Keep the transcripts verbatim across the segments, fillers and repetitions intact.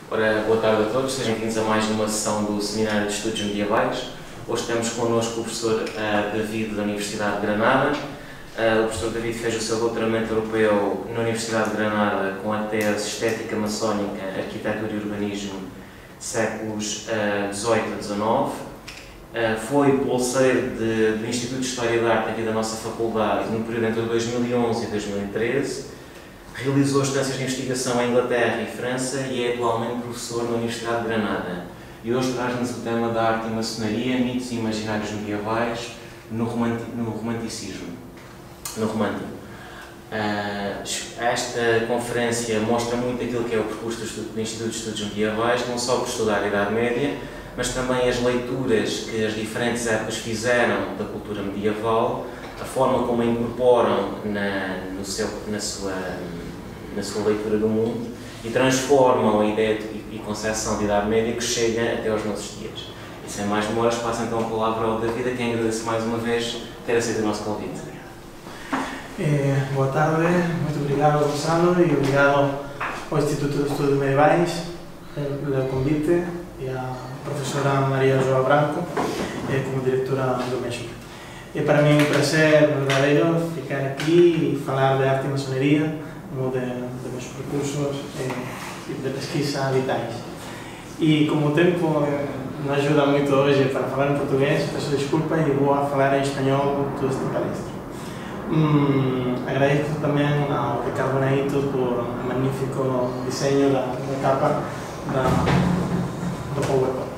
Ora, boa tarde a todos, sejam bem-vindos a mais uma sessão do Seminário de Estudos Medievais. Hoje temos connosco o professor uh, David da Universidade de Granada. Uh, o professor David fez o seu doutoramento europeu na Universidade de Granada com a tese Estética Maçónica, Arquitetura e Urbanismo, séculos dezoito a dezanove. Uh, foi bolseiro de, do Instituto de História da Arte aqui da nossa faculdade no período entre dois mil e onze e dois mil e treze. Realizou estâncias de investigação em Inglaterra e França e é atualmente professor na Universidade de Granada. E hoje traz-nos o tema da arte e maçonaria, mitos e imaginários medievais no, romanti no romanticismo. No romântico. Uh, esta conferência mostra muito aquilo que é o percurso do, do Instituto de Estudos Medievais, não só por estudar a Idade Média, mas também as leituras que as diferentes épocas fizeram da cultura medieval, a forma como a incorporam na, no seu, na, sua, na sua leitura do mundo e transformam a ideia de, e concepção de Idade Média que chega até aos nossos dias. E sem mais demoras, passo então a palavra ao David, a quem agradeço mais uma vez ter aceito o nosso convite. Eh, boa tarde, muito obrigado, Gonçalo, e obrigado ao Instituto de Estudos Medievais pelo convite e à professora Maria João Branco eh, como diretora do mesmo. É para mim um prazer verdadeiro ficar aqui e falar de arte e maçonaria, um de, de meus percursos eh, de pesquisa vitais. E como o tempo eh, não ajuda muito hoje para falar em português, peço desculpa e vou a falar em espanhol toda esta palestra. Hum, agradeço também ao Ricardo Neito por o magnífico desenho da, da capa da, do PowerPoint.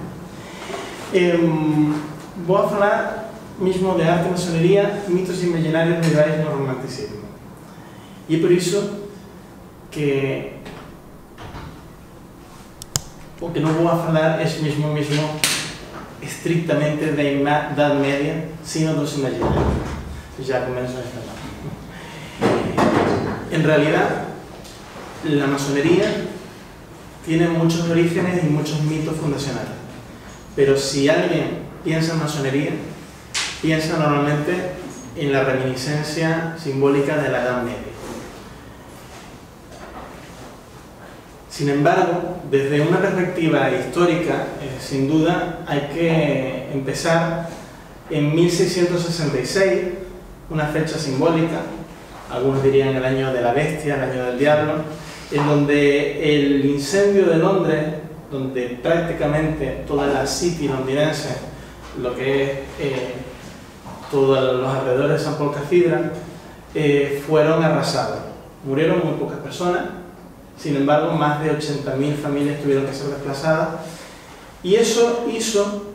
Eh, vou a falar mismo de arte e maçonaria, mitos e imaginários medievais no romanticismo. E é por isso que o que não vou a falar é mesmo, mesmo estrictamente da Idade Média, sino dos imaginários. Ya comienzo a hablar. En realidad, la masonería tiene muchos orígenes y muchos mitos fundacionales. Pero si alguien piensa en masonería, piensa normalmente en la reminiscencia simbólica de la Edad Media. Sin embargo, desde una perspectiva histórica, eh, sin duda, hay que empezar en mil seiscientos sesenta y seis, una fecha simbólica, algunos dirían el año de la bestia, el año del diablo, en donde el incendio de Londres, donde prácticamente toda la city londinense, lo que es eh, todos los alrededores de San Paul Cathedral, eh, fueron arrasados. Murieron muy pocas personas, sin embargo más de ochenta mil familias tuvieron que ser desplazadas, y eso hizo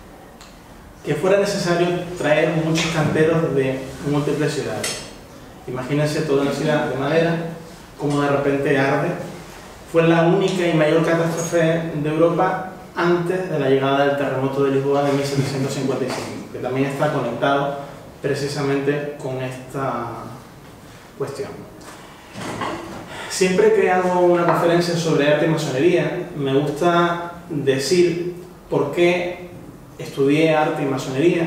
que fuera necesario traer muchos canteros de múltiples ciudades. Imagínense toda una ciudad de madera, como de repente arde. Fue la única y mayor catástrofe de Europa antes de la llegada del terremoto de Lisboa de mil setecientos cincuenta y cinco, que también está conectado precisamente con esta cuestión. Siempre que hago una conferencia sobre arte y masonería, me gusta decir por qué estudié arte y masonería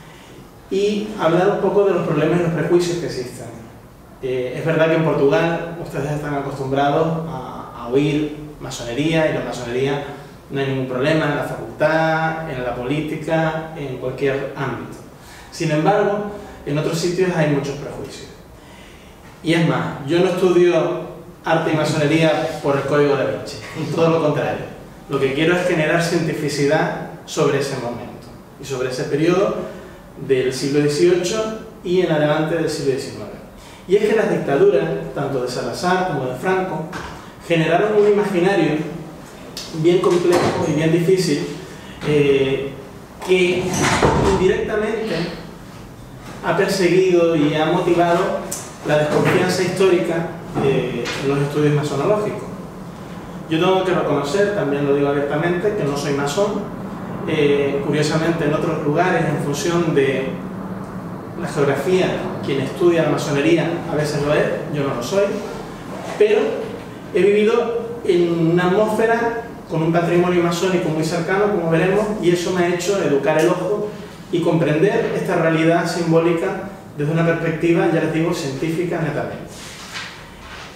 y hablar un poco de los problemas y los prejuicios que existen. Eh, es verdad que en Portugal ustedes están acostumbrados a, a oír masonería, y la masonería no hay ningún problema en la facultad, en la política, en cualquier ámbito. Sin embargo, en otros sitios hay muchos prejuicios. Y es más, yo no estudio arte y masonería por el código da Vinci, todo lo contrario. Lo que quiero es generar cientificidad sobre ese momento y sobre ese periodo del siglo dieciocho y en adelante del siglo diecinueve. Y es que las dictaduras, tanto de Salazar como de Franco, generaron un imaginario bien complejo y bien difícil eh, que indirectamente ha perseguido y ha motivado la desconfianza histórica de los estudios masonológicos. Yo tengo que reconocer, también lo digo abiertamente, que no soy masón. Eh, curiosamente, en otros lugares, en función de la geografía, quien estudia la masonería a veces lo es, yo no lo soy, pero he vivido en una atmósfera con un patrimonio masónico muy cercano, como veremos, y eso me ha hecho educar el ojo y comprender esta realidad simbólica desde una perspectiva, ya les digo, científica netamente.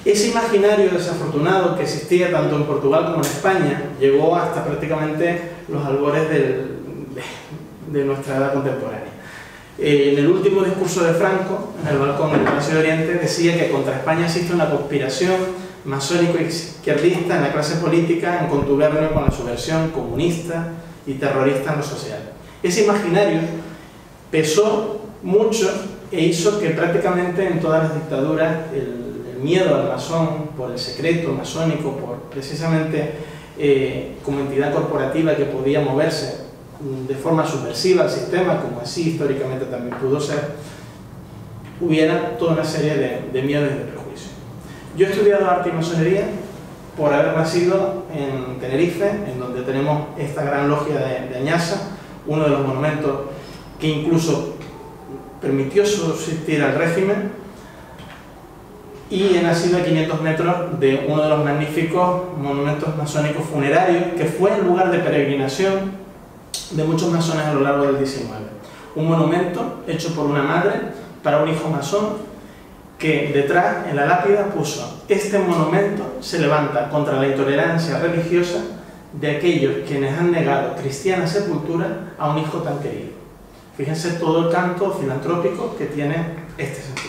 Ese imaginario desafortunado que existía tanto en Portugal como en España llegó hasta prácticamente los albores del, de, de nuestra edad contemporánea. Eh, en el último discurso de Franco, en el balcón del Palacio de Oriente, decía que contra España existe una conspiración masónico-izquierdista en la clase política en contubernio con la subversión comunista y terrorista en lo social. Ese imaginario pesó mucho e hizo que prácticamente en todas las dictaduras el, el miedo al masón por el secreto masónico, por precisamente eh, como entidad corporativa que podía moverse de forma subversiva al sistema, como así históricamente también pudo ser, hubiera toda una serie de, de miedos y de prejuicios. Yo he estudiado arte y masonería por haber nacido en Tenerife, en donde tenemos esta gran logia de, de Añasa, uno de los monumentos que incluso permitió subsistir al régimen, y he nacido a quinientos metros de uno de los magníficos monumentos masónicos funerarios, que fue el lugar de peregrinación de muchos masones a lo largo del diecinueve. Un monumento hecho por una madre para un hijo masón, que detrás, en la lápida, puso: este monumento se levanta contra la intolerancia religiosa de aquellos quienes han negado cristiana sepultura a un hijo tan querido. Fíjense todo el canto filantrópico que tiene este sentido,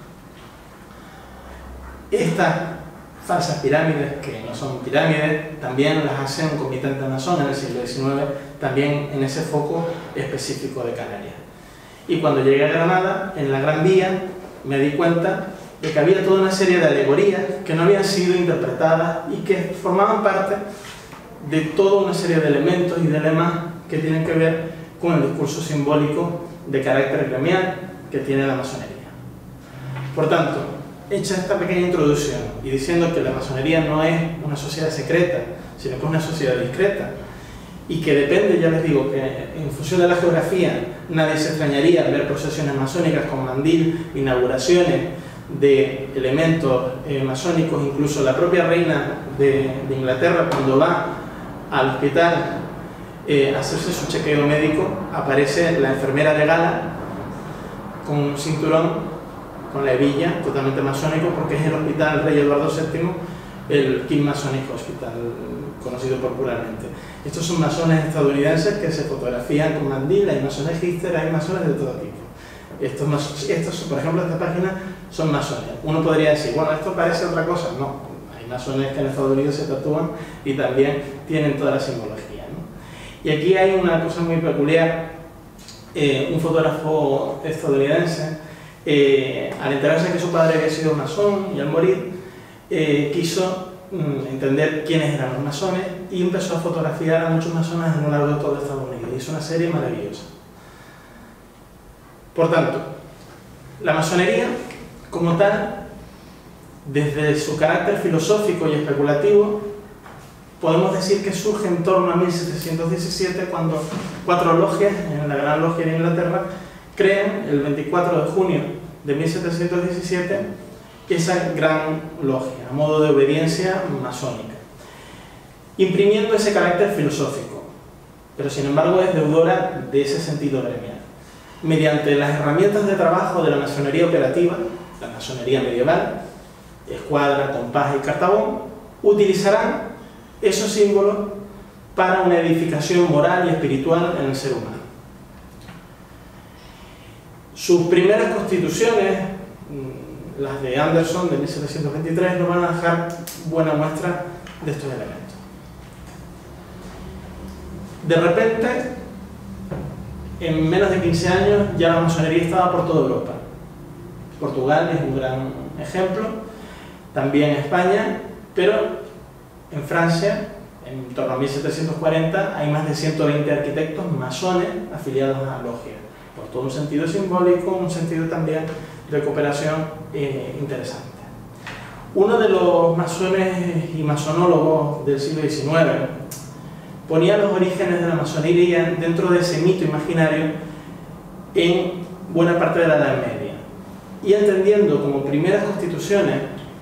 ¿no? Estas falsas pirámides, que no son pirámides, también las hace un comitente masón en el siglo diecinueve, también en ese foco específico de Canarias. Y cuando llegué a Granada, en la Gran Vía, me di cuenta de que había toda una serie de alegorías que no habían sido interpretadas y que formaban parte de toda una serie de elementos y de lemas que tienen que ver con el discurso simbólico de carácter gremial que tiene la masonería. Por tanto, hecha esta pequeña introducción y diciendo que la masonería no es una sociedad secreta, sino que es una sociedad discreta, y que depende, ya les digo, que en función de la geografía nadie se extrañaría al ver procesiones masónicas con mandil, inauguraciones de elementos eh, masónicos, incluso la propia reina de, de Inglaterra, cuando va al hospital eh, a hacerse su chequeo médico, aparece la enfermera de gala con un cinturón con la hebilla, totalmente masónico, porque es el Hospital Rey Eduardo séptimo, el King Masonic Hospital, conocido popularmente. Estos son masones estadounidenses que se fotografían con mandil, hay masones hipster, hay masones de todo tipo. Estos, mas estos, por ejemplo, esta página son masones. Uno podría decir, bueno, esto parece otra cosa. No, hay masones que en Estados Unidos se tatúan y también tienen toda la simbología, ¿no? Y aquí hay una cosa muy peculiar. Eh, un fotógrafo estadounidense, Eh, al enterarse que su padre había sido masón y al morir, eh, quiso mm, entender quiénes eran los masones y empezó a fotografiar a muchos masones a lo largo de todo Estados Unidos. Hizo una serie maravillosa. Por tanto, la masonería, como tal, desde su carácter filosófico y especulativo, podemos decir que surge en torno a mil setecientos diecisiete, cuando cuatro logias, en la Gran Logia de Inglaterra, crean el veinticuatro de junio de mil setecientos diecisiete esa gran logia, a modo de obediencia masónica, imprimiendo ese carácter filosófico, pero sin embargo es deudora de ese sentido gremial. Mediante las herramientas de trabajo de la masonería operativa, la masonería medieval, escuadra, compás y cartabón, utilizarán esos símbolos para una edificación moral y espiritual en el ser humano. Sus primeras constituciones, las de Anderson de mil setecientos veintitrés, nos van a dejar buena muestra de estos elementos. De repente, en menos de quince años, ya la masonería estaba por toda Europa. Portugal es un gran ejemplo, también España, pero en Francia, en torno a mil setecientos cuarenta, hay más de ciento veinte arquitectos masones afiliados a logias, por todo un sentido simbólico, un sentido también de cooperación eh, interesante. Uno de los masones y masonólogos del siglo diecinueve ponía los orígenes de la masonería dentro de ese mito imaginario en buena parte de la Edad Media, y entendiendo como primeras constituciones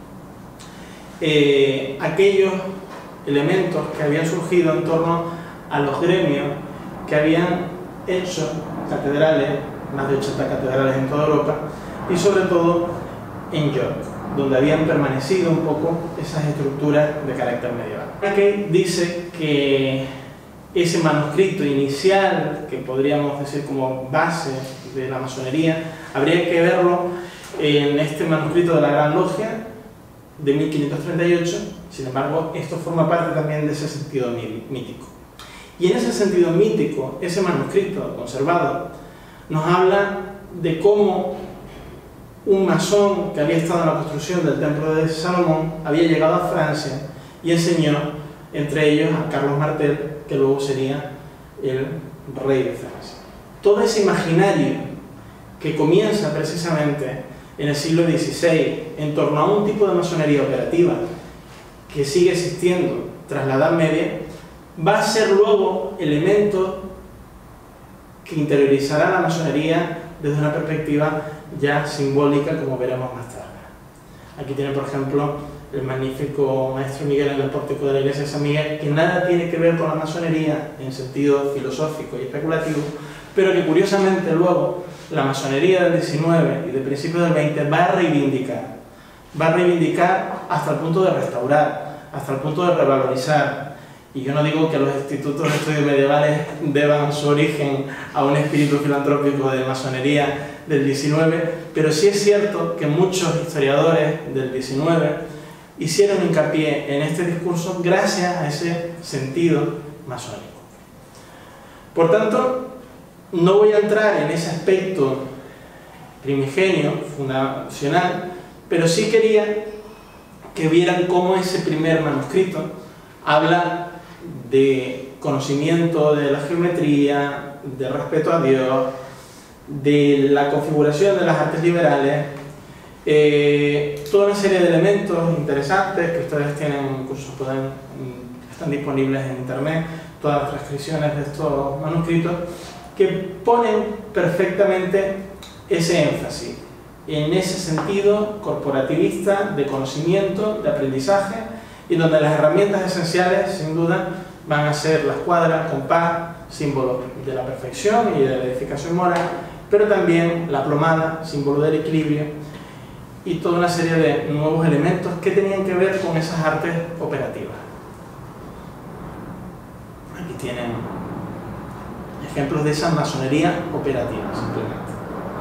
eh, aquellos elementos que habían surgido en torno a los gremios que habían hecho catedrales, más de ochenta catedrales en toda Europa, y sobre todo en York. donde habían permanecido un poco esas estructuras de carácter medieval. Aquí dice que ese manuscrito inicial, que podríamos decir como base de la masonería, habría que verlo en este manuscrito de la Gran Logia de mil quinientos treinta y ocho. Sin embargo, esto forma parte también de ese sentido mítico. Y en ese sentido mítico, ese manuscrito conservado nos habla de cómo un masón que había estado en la construcción del templo de Salomón había llegado a Francia y enseñó, entre ellos, a Carlos Martel, que luego sería el rey de Francia. Todo ese imaginario que comienza precisamente en el siglo dieciséis en torno a un tipo de masonería operativa que sigue existiendo tras la Edad Media, va a ser luego elemento que interiorizará la masonería desde una perspectiva ya simbólica, como veremos más tarde. Aquí tiene, por ejemplo, el magnífico maestro Miguel en el pórtico de la iglesia de San Miguel, que nada tiene que ver con la masonería en sentido filosófico y especulativo, pero que curiosamente luego la masonería del diecinueve y de principios del veinte va a reivindicar. Va a reivindicar hasta el punto de restaurar, hasta el punto de revalorizar. Y yo no digo que los institutos de estudios medievales deban su origen a un espíritu filantrópico de masonería del diecinueve, pero sí es cierto que muchos historiadores del diecinueve hicieron hincapié en este discurso gracias a ese sentido masónico. Por tanto, no voy a entrar en ese aspecto primigenio, fundacional, pero sí quería que vieran cómo ese primer manuscrito habla de conocimiento de la geometría, de respeto a Dios, de la configuración de las artes liberales, eh, toda una serie de elementos interesantes que ustedes tienen, incluso pueden, están disponibles en internet, todas las transcripciones de estos manuscritos, que ponen perfectamente ese énfasis en ese sentido corporativista de conocimiento, de aprendizaje, y donde las herramientas esenciales, sin duda, van a ser la escuadra, compás, símbolo de la perfección y de la edificación moral, pero también la plomada, símbolo del equilibrio, y toda una serie de nuevos elementos que tenían que ver con esas artes operativas. Aquí tienen ejemplos de esa masonería operativa, simplemente.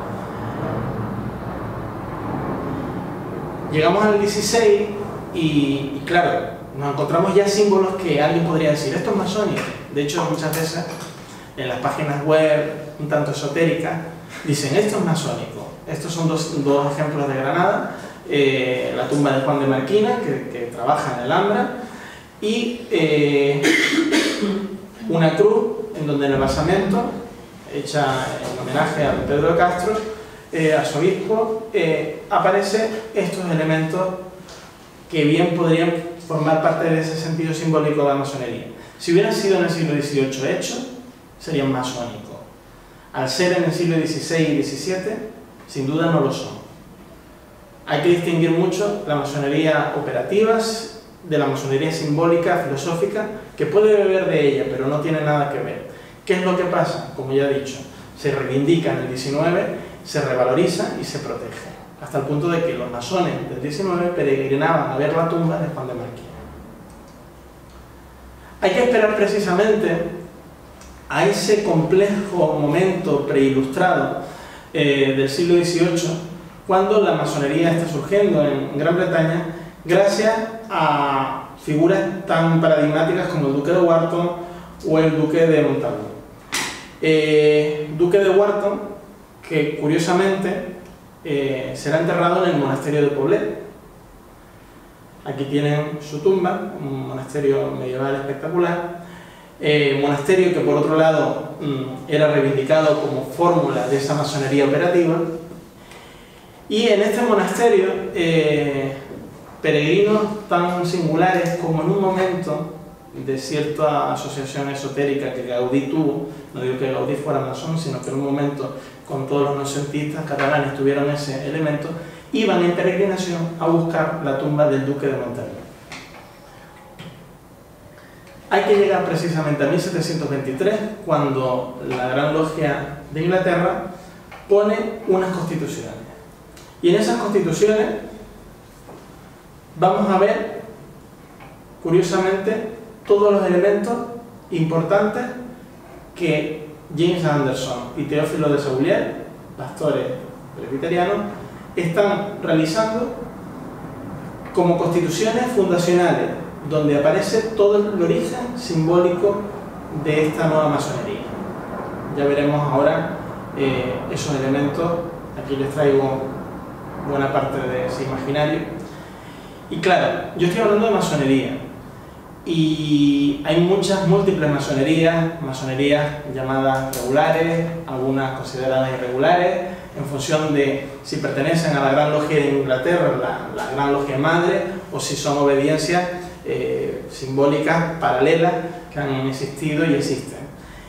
Llegamos al dieciséis y, y claro, nos encontramos ya símbolos que alguien podría decir, esto es masónico. De hecho, muchas veces en las páginas web un tanto esotéricas dicen, esto es masónico. Estos son dos, dos ejemplos de Granada, eh, la tumba de Juan de Marquina, que, que trabaja en el Alhambra, y eh, una cruz en donde en el basamento, hecha en homenaje a Pedro de Castro, eh, arzobispo, eh, aparecen estos elementos que bien podrían formar parte de ese sentido simbólico de la masonería. Si hubieran sido en el siglo dieciocho hechos, serían masónicos. Al ser en el siglo dieciséis y diecisiete, sin duda no lo son. Hay que distinguir mucho la masonería operativa de la masonería simbólica, filosófica, que puede beber de ella, pero no tiene nada que ver. ¿Qué es lo que pasa? Como ya he dicho, se reivindica en el diecinueve, se revaloriza y se protege, hasta el punto de que los masones del diecinueve peregrinaban a ver la tumba de Juan de Marquina. Hay que esperar precisamente a ese complejo momento preilustrado eh, del siglo dieciocho, cuando la masonería está surgiendo en Gran Bretaña, gracias a figuras tan paradigmáticas como el Duque de Wharton o el Duque de Montalbán. Eh, Duque de Wharton, que curiosamente eh, será enterrado en el monasterio de Poblet. Aquí tienen su tumba, un monasterio medieval espectacular, eh, monasterio que por otro lado mm, era reivindicado como fórmula de esa masonería operativa. Y en este monasterio, eh, peregrinos tan singulares como en un momento de cierta asociación esotérica que Gaudí tuvo, no digo que Gaudí fuera masón, sino que en un momento con todos los nocentistas catalanes tuvieron ese elemento, iban en peregrinación a buscar la tumba del Duque de Montalbán. Hay que llegar precisamente a mil setecientos veintitrés, cuando la Gran Logia de Inglaterra pone unas constituciones. Y en esas constituciones vamos a ver, curiosamente, todos los elementos importantes que James Anderson y Teófilo de Saulier, pastores presbiterianos, están realizando como constituciones fundacionales, donde aparece todo el origen simbólico de esta nueva masonería. Ya veremos ahora eh, esos elementos. Aquí les traigo buena parte de ese imaginario. Y claro, yo estoy hablando de masonería, y hay muchas múltiples masonerías, masonerías llamadas regulares, algunas consideradas irregulares, en función de si pertenecen a la Gran Logia de Inglaterra, la, la Gran Logia Madre, o si son obediencias eh, simbólicas paralelas que han existido y existen.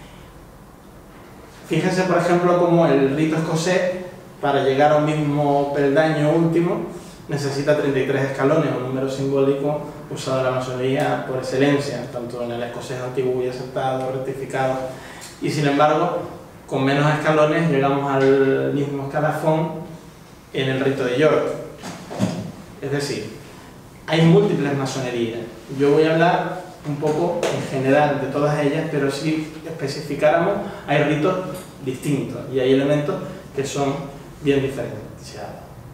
Fíjense, por ejemplo, cómo el rito escocés, para llegar a un mismo peldaño último, necesita treinta y tres escalones, un número simbólico usado en la masonería por excelencia, tanto en el escocés antiguo y aceptado, rectificado, y sin embargo, con menos escalones llegamos al mismo escalafón en el rito de York. Es decir, hay múltiples masonerías. Yo voy a hablar un poco en general de todas ellas, pero si especificáramos, hay ritos distintos y hay elementos que son bien diferenciados.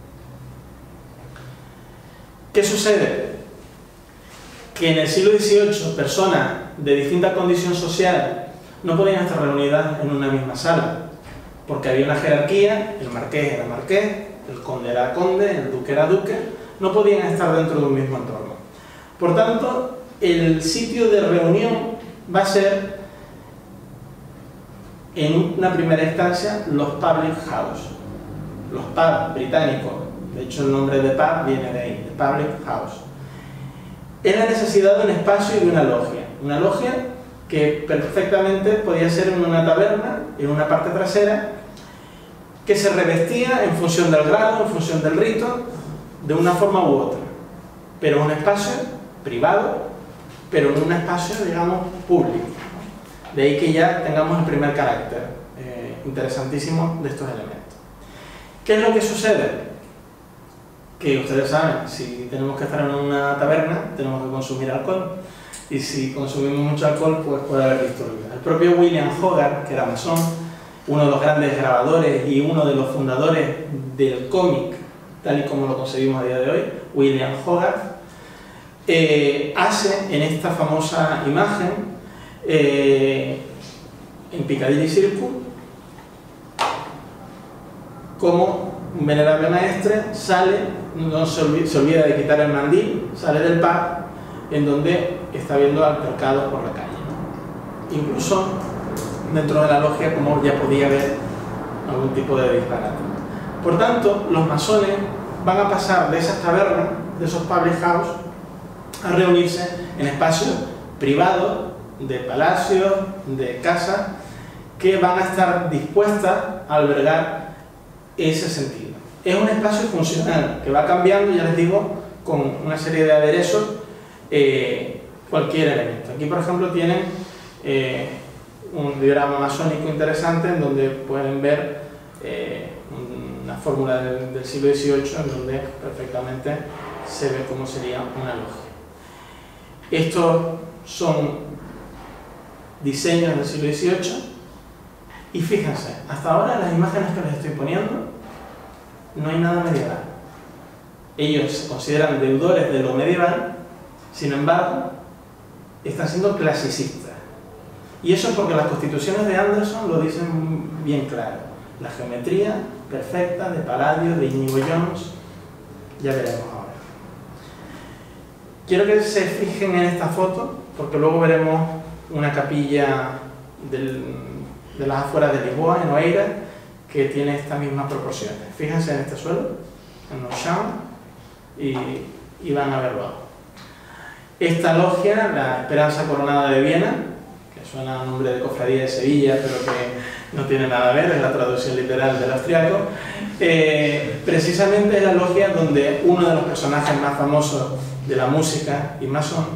¿Qué sucede? Que en el siglo dieciocho personas de distinta condición social no podían estar reunidas en una misma sala, porque había una jerarquía, el marqués era marqués, el conde era conde, el duque era duque, no podían estar dentro de un mismo entorno. Por tanto, el sitio de reunión va a ser, en una primera instancia, los public house, los pubs británicos. De hecho, el nombre de pub viene de ahí, de public house. Es la necesidad de un espacio y de una logia. Una logia que perfectamente podía ser en una taberna, en una parte trasera, que se revestía en función del grado, en función del rito, de una forma u otra. Pero un espacio privado, pero en un espacio, digamos, público. De ahí que ya tengamos el primer carácter eh, interesantísimo de estos elementos. ¿Qué es lo que sucede? Que ustedes saben, si tenemos que estar en una taberna, tenemos que consumir alcohol, y si consumimos mucho alcohol, pues puede haber disturbios. El propio William Hogarth, que era masón, uno de los grandes grabadores y uno de los fundadores del cómic, tal y como lo concebimos a día de hoy, William Hogarth, eh, hace en esta famosa imagen, eh, en Piccadilly Circus, como un venerable maestre sale, no se olvida, se olvida de quitar el mandil, sale del pub, en donde está viendo altercados por la calle, ¿no? Incluso dentro de la logia, como ya podía haber algún tipo de disparate. Por tanto, los masones van a pasar de esas tabernas, de esos public house, a reunirse en espacios privados, de palacios, de casas, que van a estar dispuestas a albergar ese sentido. Es un espacio funcional que va cambiando, ya les digo, con una serie de aderezos, eh, cualquier elemento. Aquí, por ejemplo, tienen eh, un diagrama masónico interesante en donde pueden ver eh, una fórmula del, del siglo dieciocho en donde perfectamente se ve cómo sería una logia. Estos son diseños del siglo dieciocho y fíjense, hasta ahora las imágenes que les estoy poniendo no hay nada medieval. Ellos se consideran deudores de lo medieval, sin embargo, están siendo clasicistas. Y eso es porque las constituciones de Anderson lo dicen bien claro. La geometría perfecta de Palladio, de Íñigo Jones, ya veremos ahora. Quiero que se fijen en esta foto, porque luego veremos una capilla del, de las afueras de Lisboa, en Oeiras, que tiene estas mismas proporciones. Fíjense en este suelo, en Auchan, y, y van a verlo. Esta logia, la Esperanza Coronada de Viena, que suena a nombre de Cofradía de Sevilla, pero que no tiene nada que ver, es la traducción literal del austriaco, eh, precisamente es la logia donde uno de los personajes más famosos de la música y masón,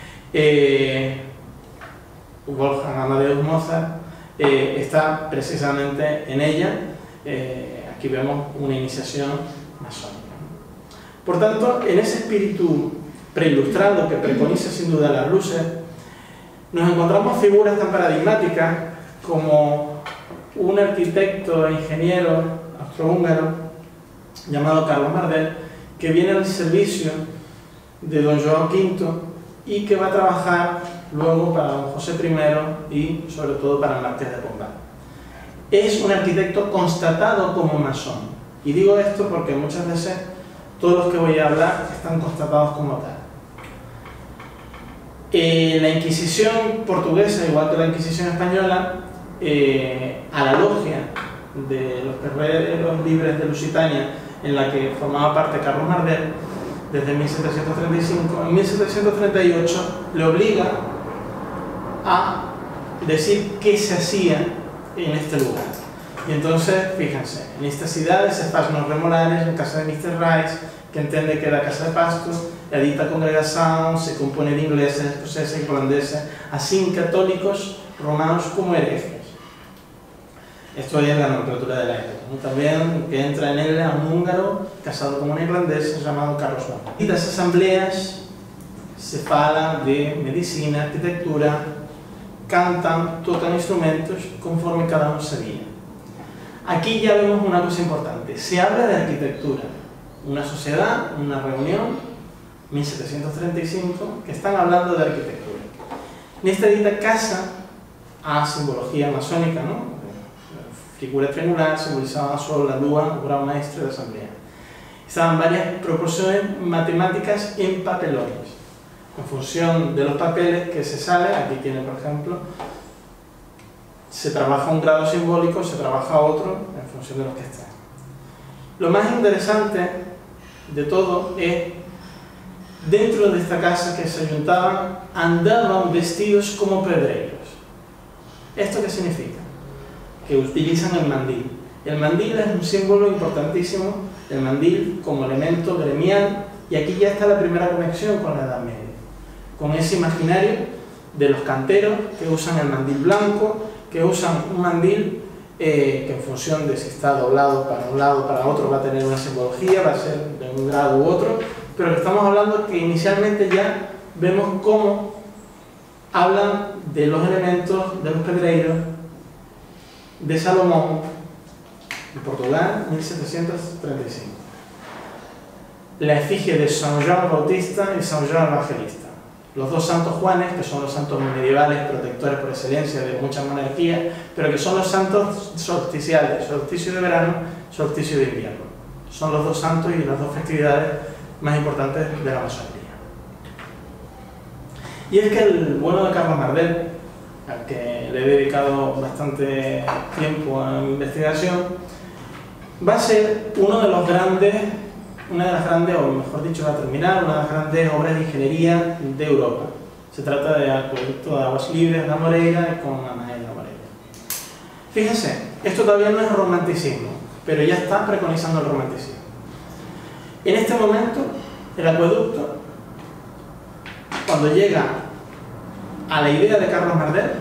eh, Wolfgang Amadeus Mozart, eh, está precisamente en ella. Eh, aquí vemos una iniciación masónica. Por tanto, en ese espíritu preilustrado que preconiza sin duda las luces, nos encontramos figuras tan paradigmáticas como un arquitecto e ingeniero austrohúngaro llamado Carlos Mardel, que viene al servicio de don João Quinto y que va a trabajar luego para don José primero y sobre todo para el Marqués de Pombal. Es un arquitecto constatado como masón, y digo esto porque muchas veces todos los que voy a hablar están constatados como tal. Eh, la Inquisición portuguesa, igual que la Inquisición española, eh, a la logia de los guerreros libres de Lusitania, en la que formaba parte Carlos Mardel, desde mil setecientos treinta y cinco, en mil setecientos treinta y ocho le obliga a decir qué se hacía en este lugar. Y entonces, fíjense, en estas cidades se fan los remolares, en casa de mister Rice, que entiende que era casa de pasto, la dita congregación se compone de ingleses, escoceses, irlandeses, así católicos, romanos como herejes. Esto es la nomenclatura de la época, ¿no? También que entra en él un húngaro casado con un irlandés llamado Carlos Juan. Y las asambleas se habla de medicina, arquitectura, cantan, tocan instrumentos conforme cada uno sabía. Aquí ya vemos una cosa importante, se habla de arquitectura, una sociedad, una reunión, mil setecientos treinta y cinco, que están hablando de arquitectura. En esta dita casa a simbología masónica, ¿no? Figura triangular, simbolizaba solo la lua, o gran maestre de asamblea. Estaban varias proporciones matemáticas en papelones, en función de los papeles que se sale. Aquí tiene, por ejemplo, se trabaja un grado simbólico, se trabaja otro, en función de los que están. Lo más interesante de todo es, dentro de esta casa que se ayuntaban, andaban vestidos como pedreiros. ¿Esto qué significa? Que utilizan el mandil. El mandil es un símbolo importantísimo, el mandil como elemento gremial, y aquí ya está la primera conexión con la Edad Media, con ese imaginario de los canteros que usan el mandil blanco, que usan un mandil eh, que en función de si está doblado para un lado o para otro va a tener una simbología, va a ser de un grado u otro, pero que estamos hablando que inicialmente ya vemos cómo hablan de los elementos de los pedreiros de Salomón, en Portugal, mil setecientos treinta y cinco. La efigie de San Juan Bautista y San Juan Evangelista. Los dos santos Juanes, que son los santos medievales, protectores por excelencia de muchas monarquías, pero que son los santos solsticiales, solsticio de verano, solsticio de invierno. Son los dos santos y las dos festividades más importantes de la masonería. Y es que el bueno de Carlos Mardel, al que le he dedicado bastante tiempo a mi investigación, va a ser uno de los grandes, una de las grandes, o mejor dicho, va a terminar, una de las grandes obras de ingeniería de Europa. Se trata de acueducto de aguas libres de Moreira con Anael de Moreira. Fíjense, esto todavía no es romanticismo, pero ya está preconizando el romanticismo. En este momento, el acueducto, cuando llega a la idea de Carlos Mardel,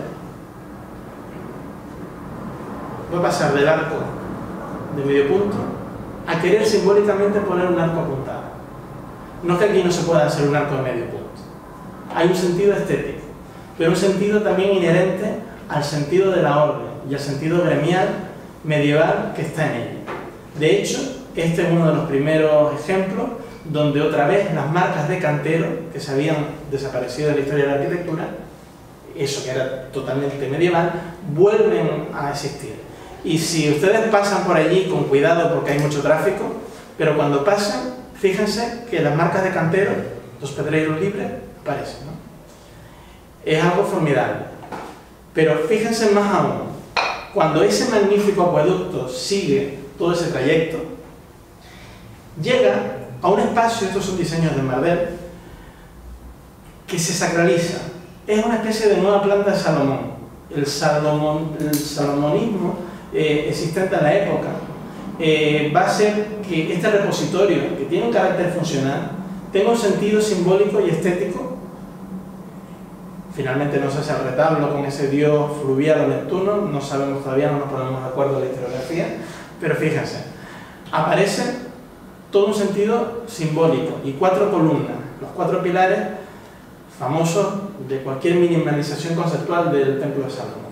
va a pasar del arco de medio punto a querer simbólicamente poner un arco apuntado. No es que aquí no se pueda hacer un arco de medio punto. Hay un sentido estético, pero un sentido también inherente al sentido de la orden y al sentido gremial medieval que está en ella. De hecho, este es uno de los primeros ejemplos donde otra vez las marcas de cantero, que se habían desaparecido de la historia de la arquitectura, eso que era totalmente medieval, vuelven a existir. Y si ustedes pasan por allí con cuidado porque hay mucho tráfico, pero cuando pasan, fíjense que las marcas de cantero, los pedreiros libres, aparecen, ¿no? Es algo formidable. Pero fíjense más aún, cuando ese magnífico acueducto sigue todo ese trayecto, llega a un espacio, estos son diseños de Mardel, que se sacraliza. Es una especie de nueva planta de Salomón. El, Salomón, el salomonismo eh, existente en la época eh, va a ser que este repositorio, que tiene un carácter funcional, tenga un sentido simbólico y estético. Finalmente no se hace el retablo con ese dios fluvial o Neptuno, no sabemos todavía, no nos ponemos de acuerdo en la historiografía, pero fíjense, aparece todo un sentido simbólico y cuatro columnas, los cuatro pilares famosos de cualquier minimalización conceptual del Templo de Salomón.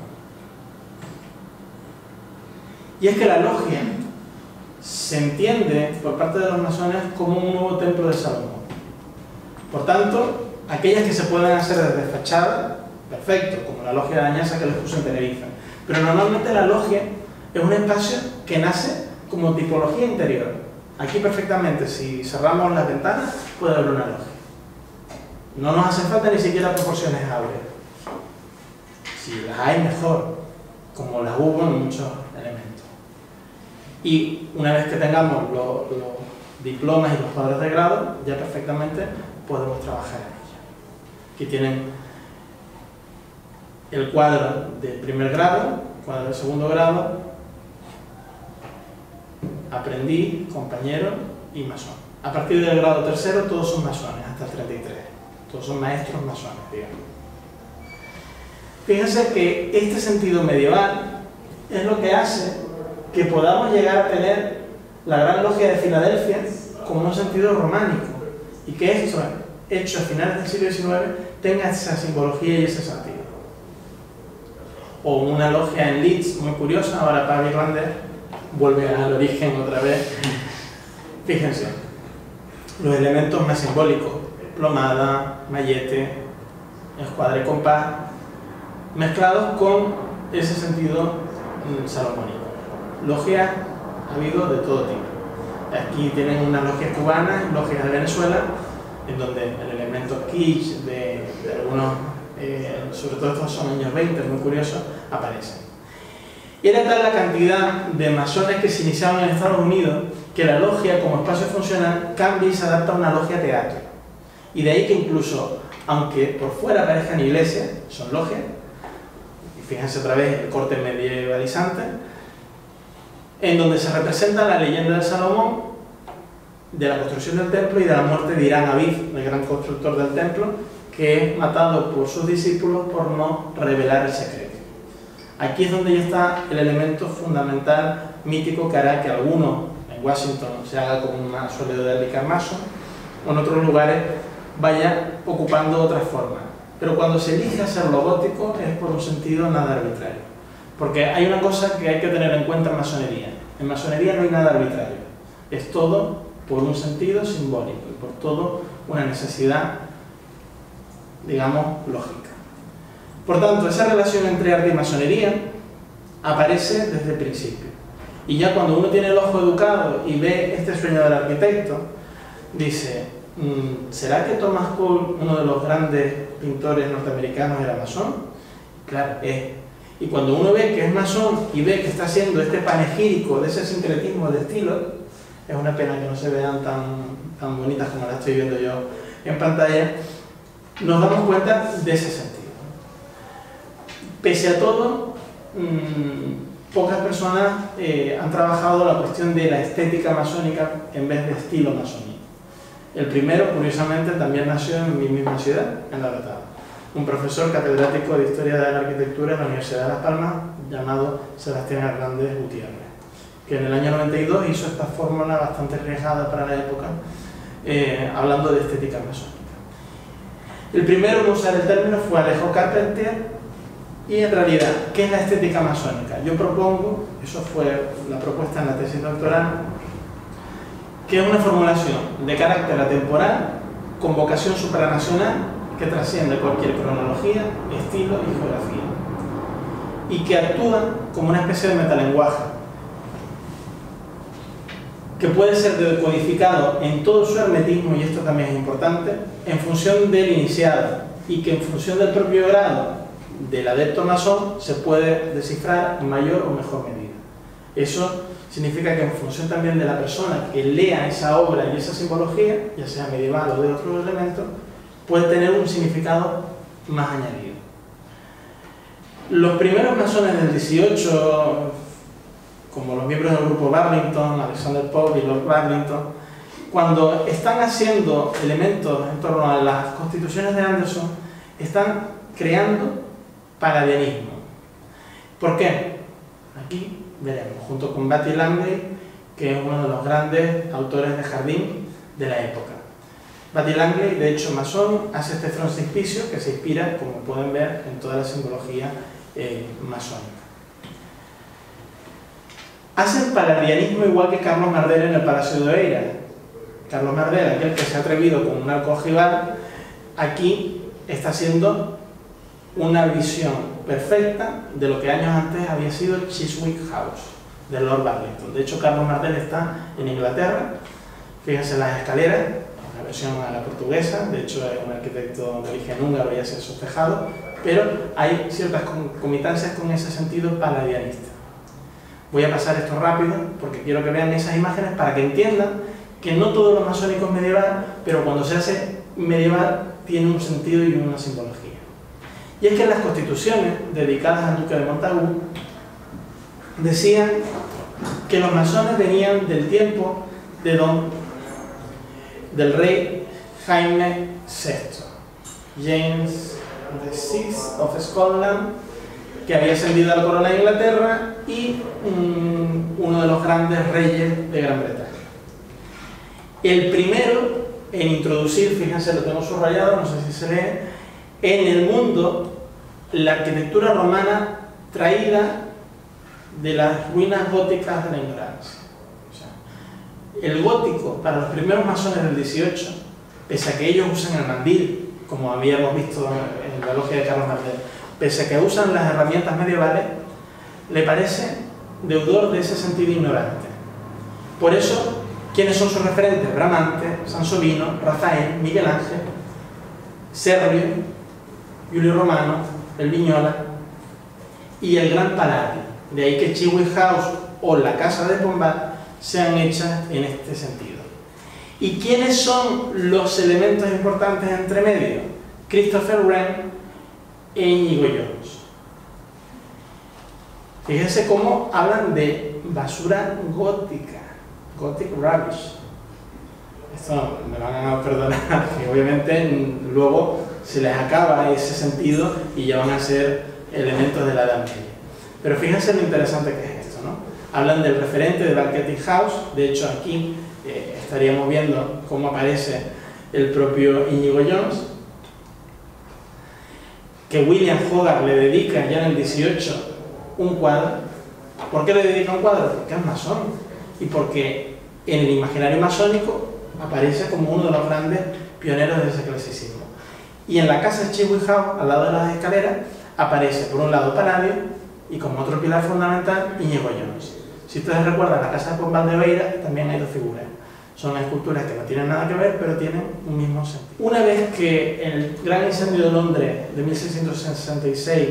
Y es que la logia se entiende por parte de los masones como un nuevo templo de Salomón. Por tanto, aquellas que se pueden hacer desde fachada, perfecto, como la logia de Añasa que les puse en Tenerife. Pero normalmente la logia es un espacio que nace como tipología interior. Aquí perfectamente, si cerramos las ventanas, puede haber una logia. No nos hacen falta ni siquiera proporciones áureas. Si las hay, mejor, como las hubo en muchos elementos. Y una vez que tengamos los, los diplomas y los cuadros de grado, ya perfectamente podemos trabajar en ello. Aquí tienen el cuadro del primer grado, cuadro del segundo grado, aprendiz, compañero y masón. A partir del grado tercero todos son masones, hasta el treinta y tres. Todos son maestros masones, digamos. Fíjense que este sentido medieval es lo que hace que podamos llegar a tener la Gran Logia de Filadelfia como un sentido románico y que esto, hecho a finales del siglo diecinueve, tenga esa simbología y ese sentido. O una logia en Leeds, muy curiosa, ahora para Irlanda vuelve al origen otra vez. Fíjense, los elementos más simbólicos, plomada, mallete, escuadra y compás, mezclados con ese sentido mm, salomónico. Logias ha habido de todo tipo. Aquí tienen unas logias cubanas, logias de Venezuela, en donde el elemento kitsch de, de algunos, eh, sobre todo estos son años veinte, muy curiosos, aparecen. Y era tal la cantidad de masones que se iniciaban en Estados Unidos que la logia, como espacio funcional, cambia y se adapta a una logia teatro. Y de ahí que incluso, aunque por fuera parezcan iglesias, son logias, y fíjense otra vez el corte medievalizante, en donde se representa la leyenda de Salomón, de la construcción del templo y de la muerte de Irán Aviv, el gran constructor del templo, que es matado por sus discípulos por no revelar el secreto. Aquí es donde ya está el elemento fundamental mítico que hará que alguno en Washington se haga como un mausoleo de Edgar Mason, o en otros lugares vaya ocupando otras formas. Pero cuando se elige hacerlo gótico es por un sentido nada arbitrario. Porque hay una cosa que hay que tener en cuenta en masonería. En masonería no hay nada arbitrario. Es todo por un sentido simbólico y por todo una necesidad, digamos, lógica. Por tanto, esa relación entre arte y masonería aparece desde el principio. Y ya cuando uno tiene el ojo educado y ve este sueño del arquitecto, dice, ¿será que Thomas Cole, uno de los grandes pintores norteamericanos, era masón? Claro, es. Y cuando uno ve que es masón y ve que está haciendo este panegírico de ese sincretismo de estilo, es una pena que no se vean tan, tan bonitas como las estoy viendo yo en pantalla, nos damos cuenta de ese sentido. Pese a todo, mmm, pocas personas eh, han trabajado la cuestión de la estética masónica en vez de estilo masónico. El primero, curiosamente, también nació en mi misma ciudad, en La Orotava. Un profesor catedrático de Historia de la Arquitectura en la Universidad de Las Palmas, llamado Sebastián Hernández Gutiérrez, que en el año noventa y dos hizo esta fórmula bastante arriesgada para la época, eh, hablando de estética masónica. El primero en usar el término fue Alejo Carpentier, y en realidad, ¿qué es la estética masónica? Yo propongo, eso fue la propuesta en la tesis doctoral, que es una formulación de carácter atemporal, con vocación supranacional, que trasciende cualquier cronología, estilo y geografía, y que actúa como una especie de metalenguaje, que puede ser decodificado en todo su hermetismo, y esto también es importante, en función del iniciado, y que en función del propio grado del adepto masón se puede descifrar en mayor o mejor medida. Eso significa que en función también de la persona que lea esa obra y esa simbología, ya sea medieval o de otros elementos, puede tener un significado más añadido. Los primeros masones del dieciocho, como los miembros del grupo Burlington, Alexander Pope y Lord Burlington, cuando están haciendo elementos en torno a las constituciones de Anderson, están creando paradianismo. ¿Por qué? Aquí veremos, junto con Batty Langley que es uno de los grandes autores de jardín de la época. Buddy Langley, de hecho masón, hace este frontispicio que se inspira, como pueden ver, en toda la simbología eh, masónica. Hacen palladianismo igual que Carlos Marder en el Palacio de Oeiras. Carlos Marder, aquel que se ha atrevido con un arco ojival, aquí está haciendo una visión perfecta de lo que años antes había sido Chiswick House, de Lord Burlington. De hecho, Carlos Marder está en Inglaterra. Fíjense las escaleras, la versión a la portuguesa, de hecho es un arquitecto de origen húngaro y hace esos tejados, pero hay ciertas concomitancias con ese sentido palladianista. Voy a pasar esto rápido porque quiero que vean esas imágenes para que entiendan que no todo lo masónico es medieval, pero cuando se hace medieval tiene un sentido y una simbología. Y es que en las constituciones dedicadas al duque de Montagu decían que los masones venían del tiempo de don, del rey Jaime sexto, James the sixth of Scotland, que había ascendido a la corona de Inglaterra y um, uno de los grandes reyes de Gran Bretaña. El primero en introducir, fíjense, lo tengo subrayado, no sé si se lee, en el mundo la arquitectura romana traída de las ruinas góticas de la ignorancia. O sea, el gótico, para los primeros masones del dieciocho, pese a que ellos usan el mandil, como habíamos visto en la logia de Carlos Marder, pese a que usan las herramientas medievales, le parece deudor de ese sentido ignorante. Por eso, ¿quiénes son sus referentes? Bramante, Sansovino, Rafael, Miguel Ángel, Servio, Julio Romano, el Vignola y el Gran Palladio. De ahí que Chiswick House o la Casa de Pombal sean hechas en este sentido. ¿Y quiénes son los elementos importantes entre medio? Christopher Wren e Íñigo Jones. Fíjense cómo hablan de basura gótica, gothic rubbish. Esto me van a perdonar, que obviamente luego se les acaba ese sentido y ya van a ser elementos de la Edad Media. Pero fíjense lo interesante que es esto, ¿no? Hablan del referente de Banqueting House. De hecho, aquí eh, estaríamos viendo cómo aparece el propio Íñigo Jones, que William Hogarth le dedica ya en el dieciocho un cuadro. ¿Por qué le dedica un cuadro? Porque es masón y porque en el imaginario masónico aparece como uno de los grandes pioneros de ese clasicismo. Y en la casa de Chiswick House, al lado de las escaleras, aparece por un lado Palladio y como otro pilar fundamental Íñigo Jones. Si ustedes recuerdan la casa de Pombal de Oeiras, también hay dos figuras. Son esculturas que no tienen nada que ver, pero tienen un mismo sentido. Una vez que el gran incendio de Londres de mil seiscientos sesenta y seis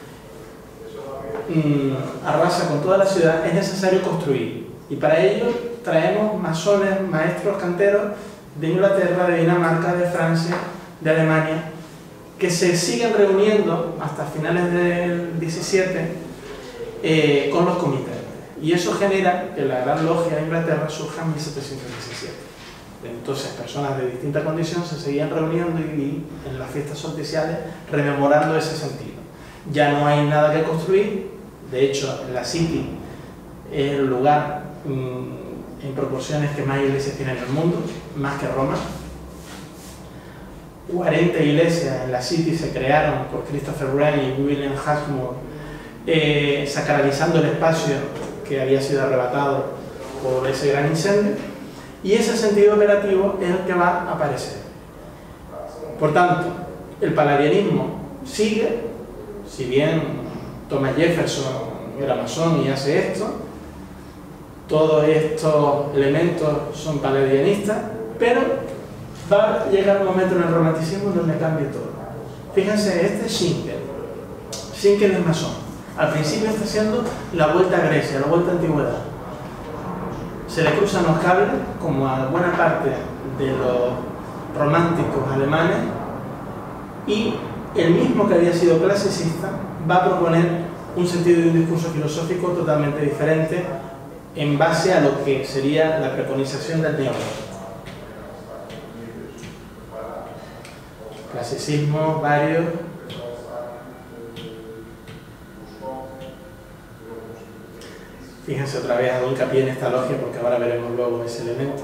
mmm, arrasa con toda la ciudad, es necesario construir. Y para ello traemos masones, maestros canteros de Inglaterra, de Dinamarca, de Francia, de Alemania, que se siguen reuniendo hasta finales del diecisiete eh, con los comités. Y eso genera que la Gran Logia de Inglaterra surja en mil setecientos diecisiete. Entonces, personas de distinta condición se seguían reuniendo y en las fiestas solsticiales rememorando ese sentido. Ya no hay nada que construir. De hecho, en la City es el lugar mmm, en proporciones que más iglesias tiene en el mundo, más que Roma. cuarenta iglesias en la City se crearon por Christopher Wren y William Hashmore, eh, sacralizando el espacio que había sido arrebatado por ese gran incendio, y ese sentido operativo es el que va a aparecer. Por tanto, el palladianismo sigue, si bien Thomas Jefferson era masón y hace esto, todos estos elementos son palladianistas, pero va a llegar un momento en el romanticismo donde cambia todo. Fíjense, este es Schinkel. Schinkel es masón. Al principio está haciendo la vuelta a Grecia, la vuelta a antigüedad. Se le cruzan los cables, como a buena parte de los románticos alemanes, y el mismo que había sido clasicista va a proponer un sentido y un discurso filosófico totalmente diferente en base a lo que sería la preconización del neogótico. Clasicismo, varios. Fíjense otra vez, hago hincapié en esta logia porque ahora veremos luego ese elemento.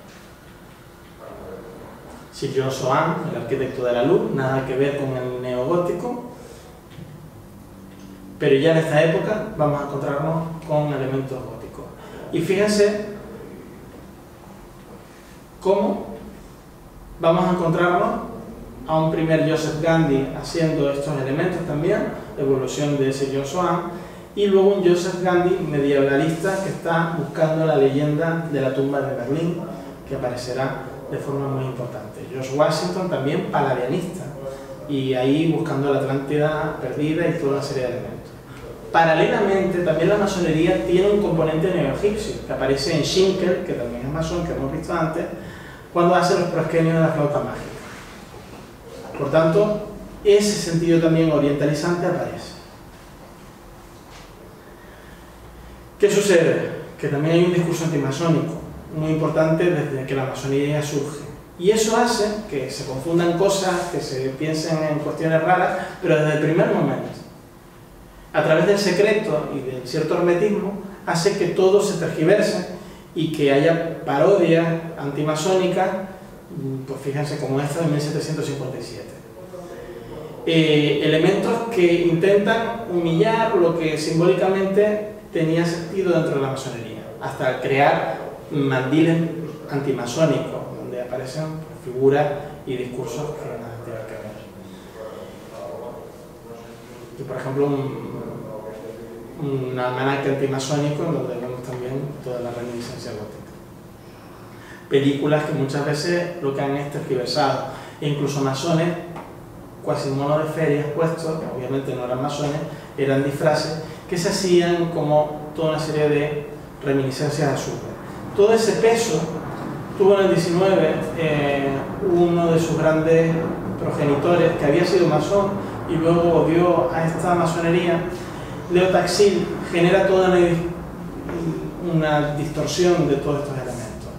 Sir John Soane, el arquitecto de la luz, nada que ver con el neogótico, pero ya en esta época vamos a encontrarnos con elementos góticos. Y fíjense cómo vamos a encontrarnos a un primer Joseph Gandhi haciendo estos elementos también, evolución de ese John Soane, y luego un Joseph Gandhi medievalista que está buscando la leyenda de la tumba de Berlín, que aparecerá de forma muy importante. George Washington también paladianista, y ahí buscando la Atlántida perdida y toda una serie de elementos. Paralelamente, también la masonería tiene un componente neoegipcio, que aparece en Schinkel, que también es masón, que hemos visto antes, cuando hace los prosquenios de la flauta mágica. Por tanto, ese sentido también orientalizante aparece. ¿Qué sucede? Que también hay un discurso antimasónico muy importante desde que la masonería surge. Y eso hace que se confundan cosas, que se piensen en cuestiones raras, pero desde el primer momento. A través del secreto y del cierto hermetismo, hace que todo se tergiverse y que haya parodias antimasónicas, pues fíjense como esta de mil setecientos cincuenta y siete. Eh, elementos que intentan humillar lo que simbólicamente tenía sentido dentro de la masonería, hasta crear mandiles antimasónicos, donde aparecen figuras y discursos que nada tienen que ver. Y por ejemplo, un, un almanaque antimasónico en donde vemos también toda la reminiscencia gótica. Películas que muchas veces lo que han es tergiversado, e incluso masones, cuasi monos de ferias puestos, obviamente no eran masones, eran disfraces, que se hacían como toda una serie de reminiscencias absurdas. Todo ese peso tuvo en el diecinueve eh, uno de sus grandes progenitores, que había sido masón y luego volvió a esta masonería. Leo Taxil genera toda una, una distorsión de todos estos elementos.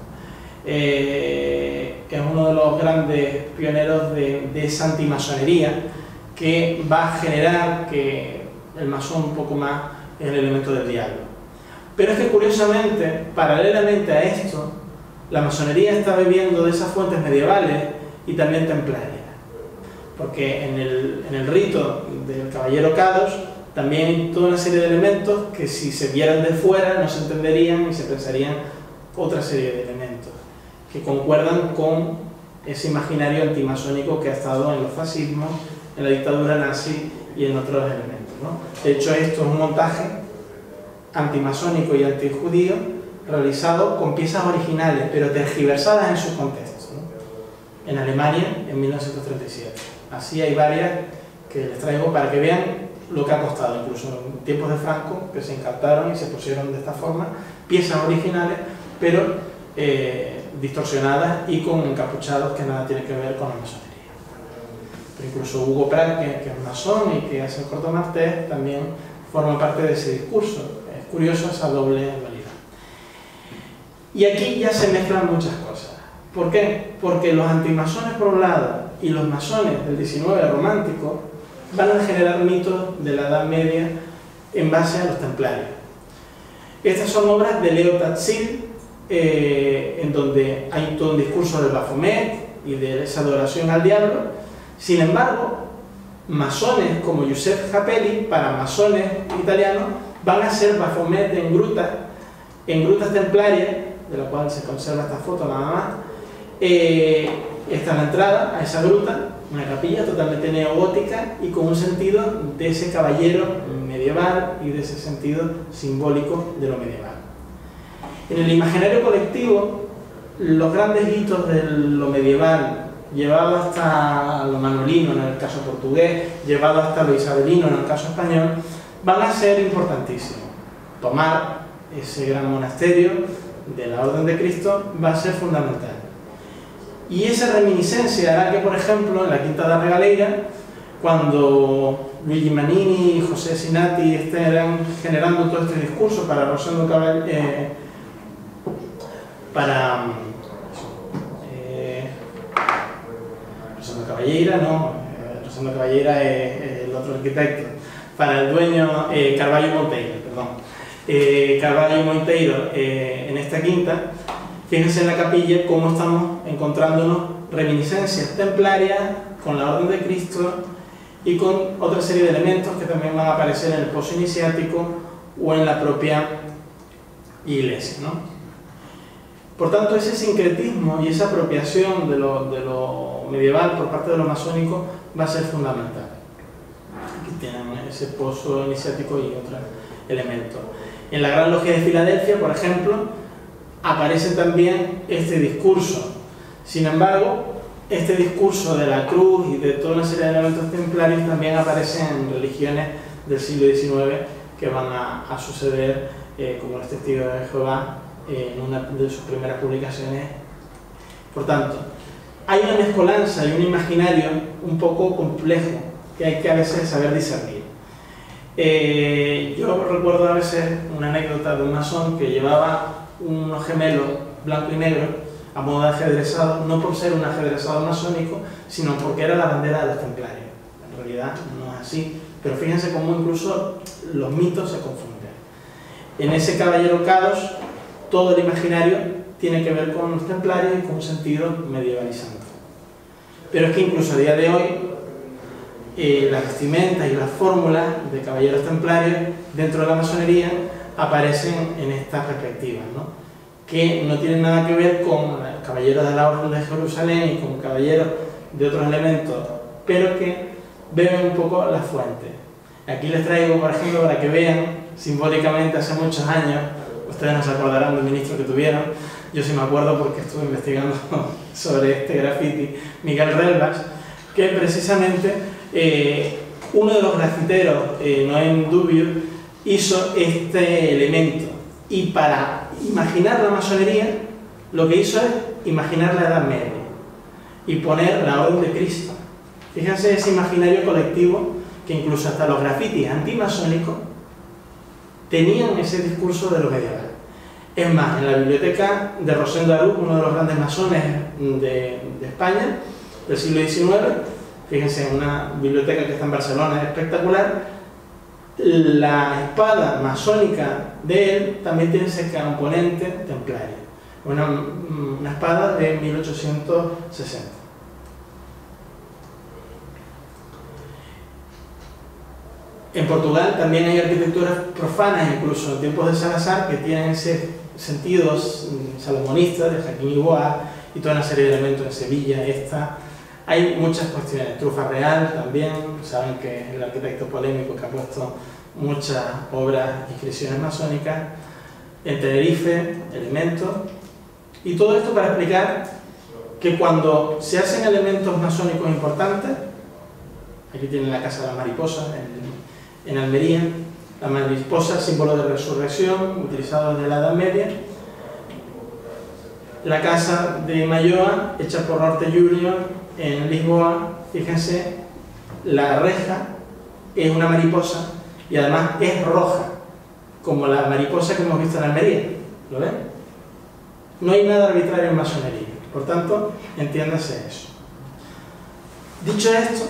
Eh, es uno de los grandes pioneros de, de esa antimasonería que va a generar que el masón un poco más es el elemento del diablo. Pero es que curiosamente, paralelamente a esto, la masonería está bebiendo de esas fuentes medievales y también templarias. Porque en el, en el rito del caballero Kadosh también hay toda una serie de elementos que si se vieran de fuera no se entenderían y se pensarían otra serie de elementos que concuerdan con ese imaginario antimasónico que ha estado en los fascismos, en la dictadura nazi y en otros elementos, ¿no? De hecho, esto es un montaje antimasónico y antijudío realizado con piezas originales, pero tergiversadas en su contexto, ¿no? En Alemania, en mil novecientos treinta y siete. Así hay varias que les traigo para que vean lo que ha costado, incluso en tiempos de Franco, que se encantaron y se pusieron de esta forma, piezas originales, pero eh, distorsionadas y con encapuchados que nada tienen que ver con la masonería. Pero incluso Hugo Pratt, que, que es masón y que hace el corto martés, también forma parte de ese discurso. Es curioso esa doble dualidad. Y aquí ya se mezclan muchas cosas. ¿Por qué? Porque los antimasones por un lado y los masones del diecinueve romántico van a generar mitos de la Edad Media en base a los templarios. Estas son obras de Leo Taxil, eh, en donde hay todo un discurso del Baphomet y de esa adoración al diablo. Sin embargo, masones como Giuseppe Capelli, para masones italianos, van a ser Baphomet en grutas, en grutas templarias, de la cual se conserva esta foto nada más. Eh, esta es la entrada a esa gruta, una capilla totalmente neogótica y con un sentido de ese caballero medieval y de ese sentido simbólico de lo medieval. En el imaginario colectivo, los grandes hitos de lo medieval, llevado hasta lo manolino en el caso portugués, llevado hasta lo isabelino en el caso español, van a ser importantísimos. Tomar ese gran monasterio de la Orden de Cristo va a ser fundamental. Y esa reminiscencia hará que, por ejemplo, en la Quinta da Regaleira, cuando Luigi Manini y José Sinati estén generando todo este discurso para Rosendo Caball, eh, para eh, Rosendo Caballeira, no, eh, Rosendo Caballeira es, es el otro arquitecto, para el dueño eh, Carvalho Monteiro, perdón. eh, Carballo y Monteiro eh, en esta quinta, fíjense en la capilla cómo estamos encontrándonos reminiscencias templarias con la Orden de Cristo y con otra serie de elementos que también van a aparecer en el pozo iniciático o en la propia iglesia, ¿no? Por tanto, ese sincretismo y esa apropiación de lo, de lo medieval por parte de lo masónico va a ser fundamental. Aquí tienen ese pozo iniciático y otros elementos. En la Gran Logia de Filadelfia, por ejemplo, aparece también este discurso. Sin embargo, este discurso de la cruz y de toda una serie de elementos templarios también aparecen en religiones del siglo diecinueve que van a, a suceder, eh, como los Testigos de Jehová, eh, en una de sus primeras publicaciones. Por tanto, hay una mezcolanza y un imaginario un poco complejo que hay que a veces saber discernir. Eh, yo recuerdo a veces una anécdota de un masón que llevaba unos gemelos blanco y negro a modo de ajedrezado, no por ser un ajedrezado masónico, sino porque era la bandera de los templarios. En realidad no es así, pero fíjense cómo incluso los mitos se confunden. En ese caballero Kadosh, todo el imaginario tiene que ver con los templarios y con un sentido medievalizante. Pero es que incluso a día de hoy, eh, las vestimentas y las fórmulas de caballeros templarios dentro de la masonería aparecen en estas perspectivas, ¿no? Que no tienen nada que ver con caballeros de la Orden de Jerusalén y con caballeros de otros elementos, pero que beben un poco la fuente. Aquí les traigo, por ejemplo, para que vean simbólicamente hace muchos años, ustedes no se acordarán del ministro que tuvieron, yo sí me acuerdo porque estuve investigando sobre este graffiti, Miguel Relvas, que precisamente eh, uno de los grafiteros, eh, Noé Dubio, hizo este elemento, y para imaginar la masonería, lo que hizo es imaginar la Edad Media y poner la Orden de Cristo. Fíjense ese imaginario colectivo que incluso hasta los grafitis antimasónicos tenían ese discurso de lo medieval. Es más, en la biblioteca de Rosendo Arús, uno de los grandes masones de, de España, del siglo diecinueve, fíjense, en una biblioteca que está en Barcelona, es espectacular. La espada masónica de él también tiene ese componente templario. Una, una espada de mil ochocientos sesenta. En Portugal también hay arquitecturas profanas, incluso en tiempos de Salazar, que tienen ese sentido salomonista de Jaquín y Boas y toda una serie de elementos en Sevilla, esta. Hay muchas cuestiones. Trufa Real también, saben que es el arquitecto polémico que ha puesto muchas obras, inscripciones masónicas. En Tenerife, elementos. Y todo esto para explicar que cuando se hacen elementos masónicos importantes, aquí tienen la Casa de la Mariposa en, en Almería, la mariposa, símbolo de resurrección, utilizado desde la Edad Media. La Casa de Malloa, hecha por Norte Junior en Lisboa, fíjense, la reja es una mariposa y además es roja, como la mariposa que hemos visto en Almería. ¿Lo ven? No hay nada arbitrario en masonería, por tanto, entiéndase eso. Dicho esto,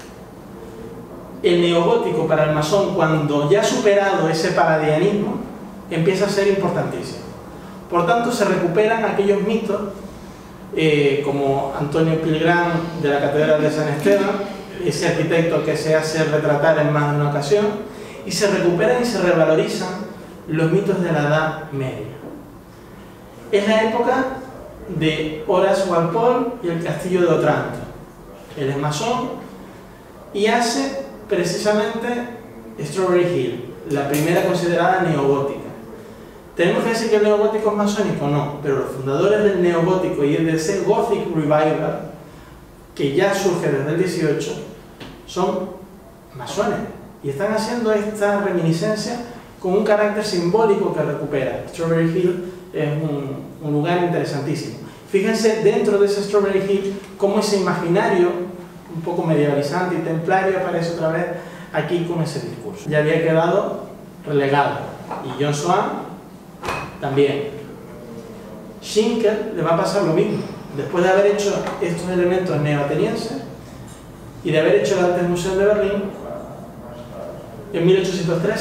el neogótico para el masón, cuando ya ha superado ese paradianismo, empieza a ser importantísimo. Por tanto, se recuperan aquellos mitos, eh, como Antonio Pilgrán de la Catedral de San Esteban, ese arquitecto que se hace retratar en más de una ocasión, y se recuperan y se revalorizan los mitos de la Edad Media. Es la época de Horace Walpole y el castillo de Otranto. Él es masón y hace precisamente Strawberry Hill, la primera considerada neogótica. ¿Tenemos que decir que el neogótico es masónico? No, pero los fundadores del neogótico y de ese Gothic Revival, que ya surge desde el dieciocho, son masones y están haciendo esta reminiscencia con un carácter simbólico que recupera. Strawberry Hill es un, un lugar interesantísimo. Fíjense dentro de ese Strawberry Hill cómo ese imaginario un poco medievalizante y templario aparece otra vez aquí con ese discurso. Ya había quedado relegado. Y John Swan también. Schinkel le va a pasar lo mismo. Después de haber hecho estos elementos neoatenienses y de haber hecho el Altes Museum de Berlín, en mil ochocientos trece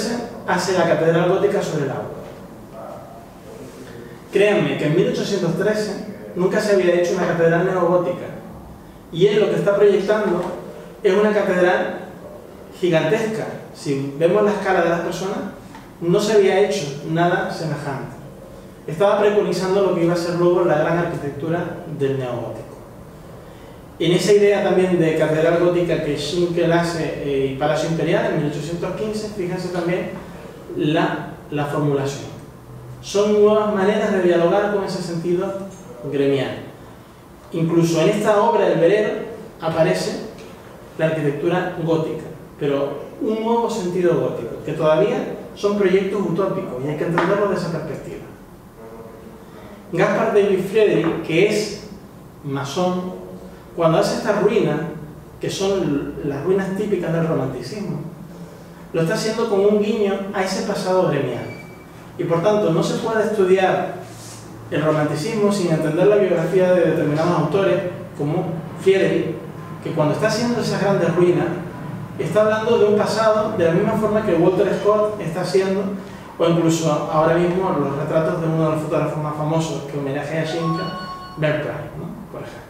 hace la catedral gótica sobre el agua. Créanme que en mil ochocientos trece nunca se había hecho una catedral neogótica, y él lo que está proyectando es una catedral gigantesca. Si vemos la escala de las personas, no se había hecho nada semejante. Estaba preconizando lo que iba a ser luego la gran arquitectura del neogótico. En esa idea también de catedral gótica que Schinkel hace eh, y Palacio Imperial en mil ochocientos quince, fíjense también la, la formulación. Son nuevas maneras de dialogar con ese sentido gremial. Incluso en esta obra del Verero aparece la arquitectura gótica, pero un nuevo sentido gótico, que todavía son proyectos utópicos y hay que entenderlo de esa perspectiva. Gaspar David Friedrich, que es masón, cuando hace estas ruinas, que son las ruinas típicas del romanticismo, lo está haciendo con un guiño a ese pasado gremial. Y por tanto, no se puede estudiar el romanticismo sin entender la biografía de determinados autores, como Friedrich, que cuando está haciendo esas grandes ruinas, está hablando de un pasado de la misma forma que Walter Scott está haciendo, o incluso ahora mismo los retratos de uno de los fotógrafos más famosos que homenajea a Schinkel, Bert Price, ¿no? Por ejemplo.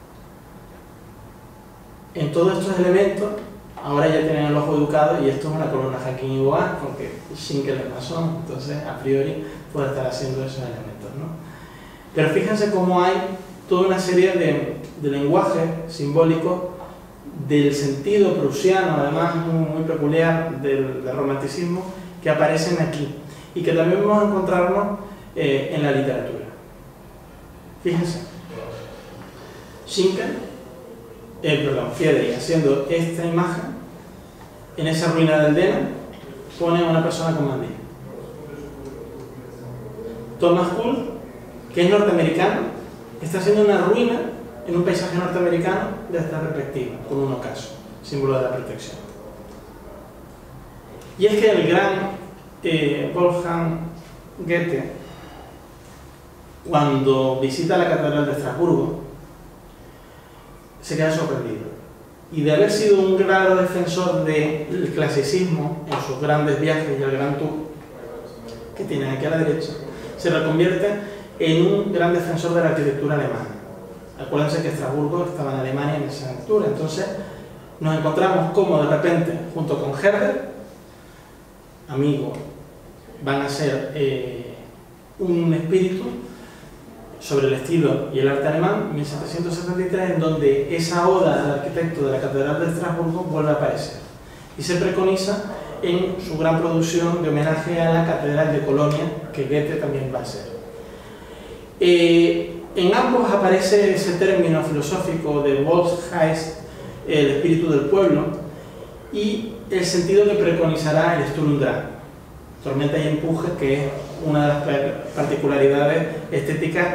En todos estos elementos, ahora ya tienen el ojo educado, y esto es una columna Joaquín Iboá, porque Schinkel es masón, entonces a priori puede estar haciendo esos elementos, ¿no? Pero fíjense cómo hay toda una serie de, de lenguajes simbólicos del sentido prusiano, además muy, muy peculiar del, del romanticismo, que aparecen aquí y que también vamos a encontrarnos eh, en la literatura. Fíjense, Schinkel, eh, perdón, Friedrich, haciendo esta imagen en esa ruina del Dena, pone a una persona con mandil. Thomas Kuhl, que es norteamericano, está haciendo una ruina en un paisaje norteamericano de esta perspectiva, con un ocaso, símbolo de la protección. Y es que el gran eh, Wolfgang Goethe, cuando visita la Catedral de Estrasburgo, se queda sorprendido. Y de haber sido un claro defensor del clasicismo en sus grandes viajes y el gran tour que tienen aquí a la derecha, se reconvierte en un gran defensor de la arquitectura alemana. Acuérdense que Estrasburgo estaba en Alemania en esa altura. Entonces nos encontramos como de repente, junto con Herder, amigos, van a ser eh, un espíritu sobre el estilo y el arte alemán, mil setecientos setenta y tres, en donde esa oda al arquitecto de la Catedral de Estrasburgo vuelve a aparecer. Y se preconiza en su gran producción de homenaje a la Catedral de Colonia, que Goethe también va a hacer. Eh, en ambos aparece ese término filosófico de Volksgeist, el espíritu del pueblo, y el sentido que preconizará el Sturm und Drang, tormenta y empuje, que es una de las particularidades estéticas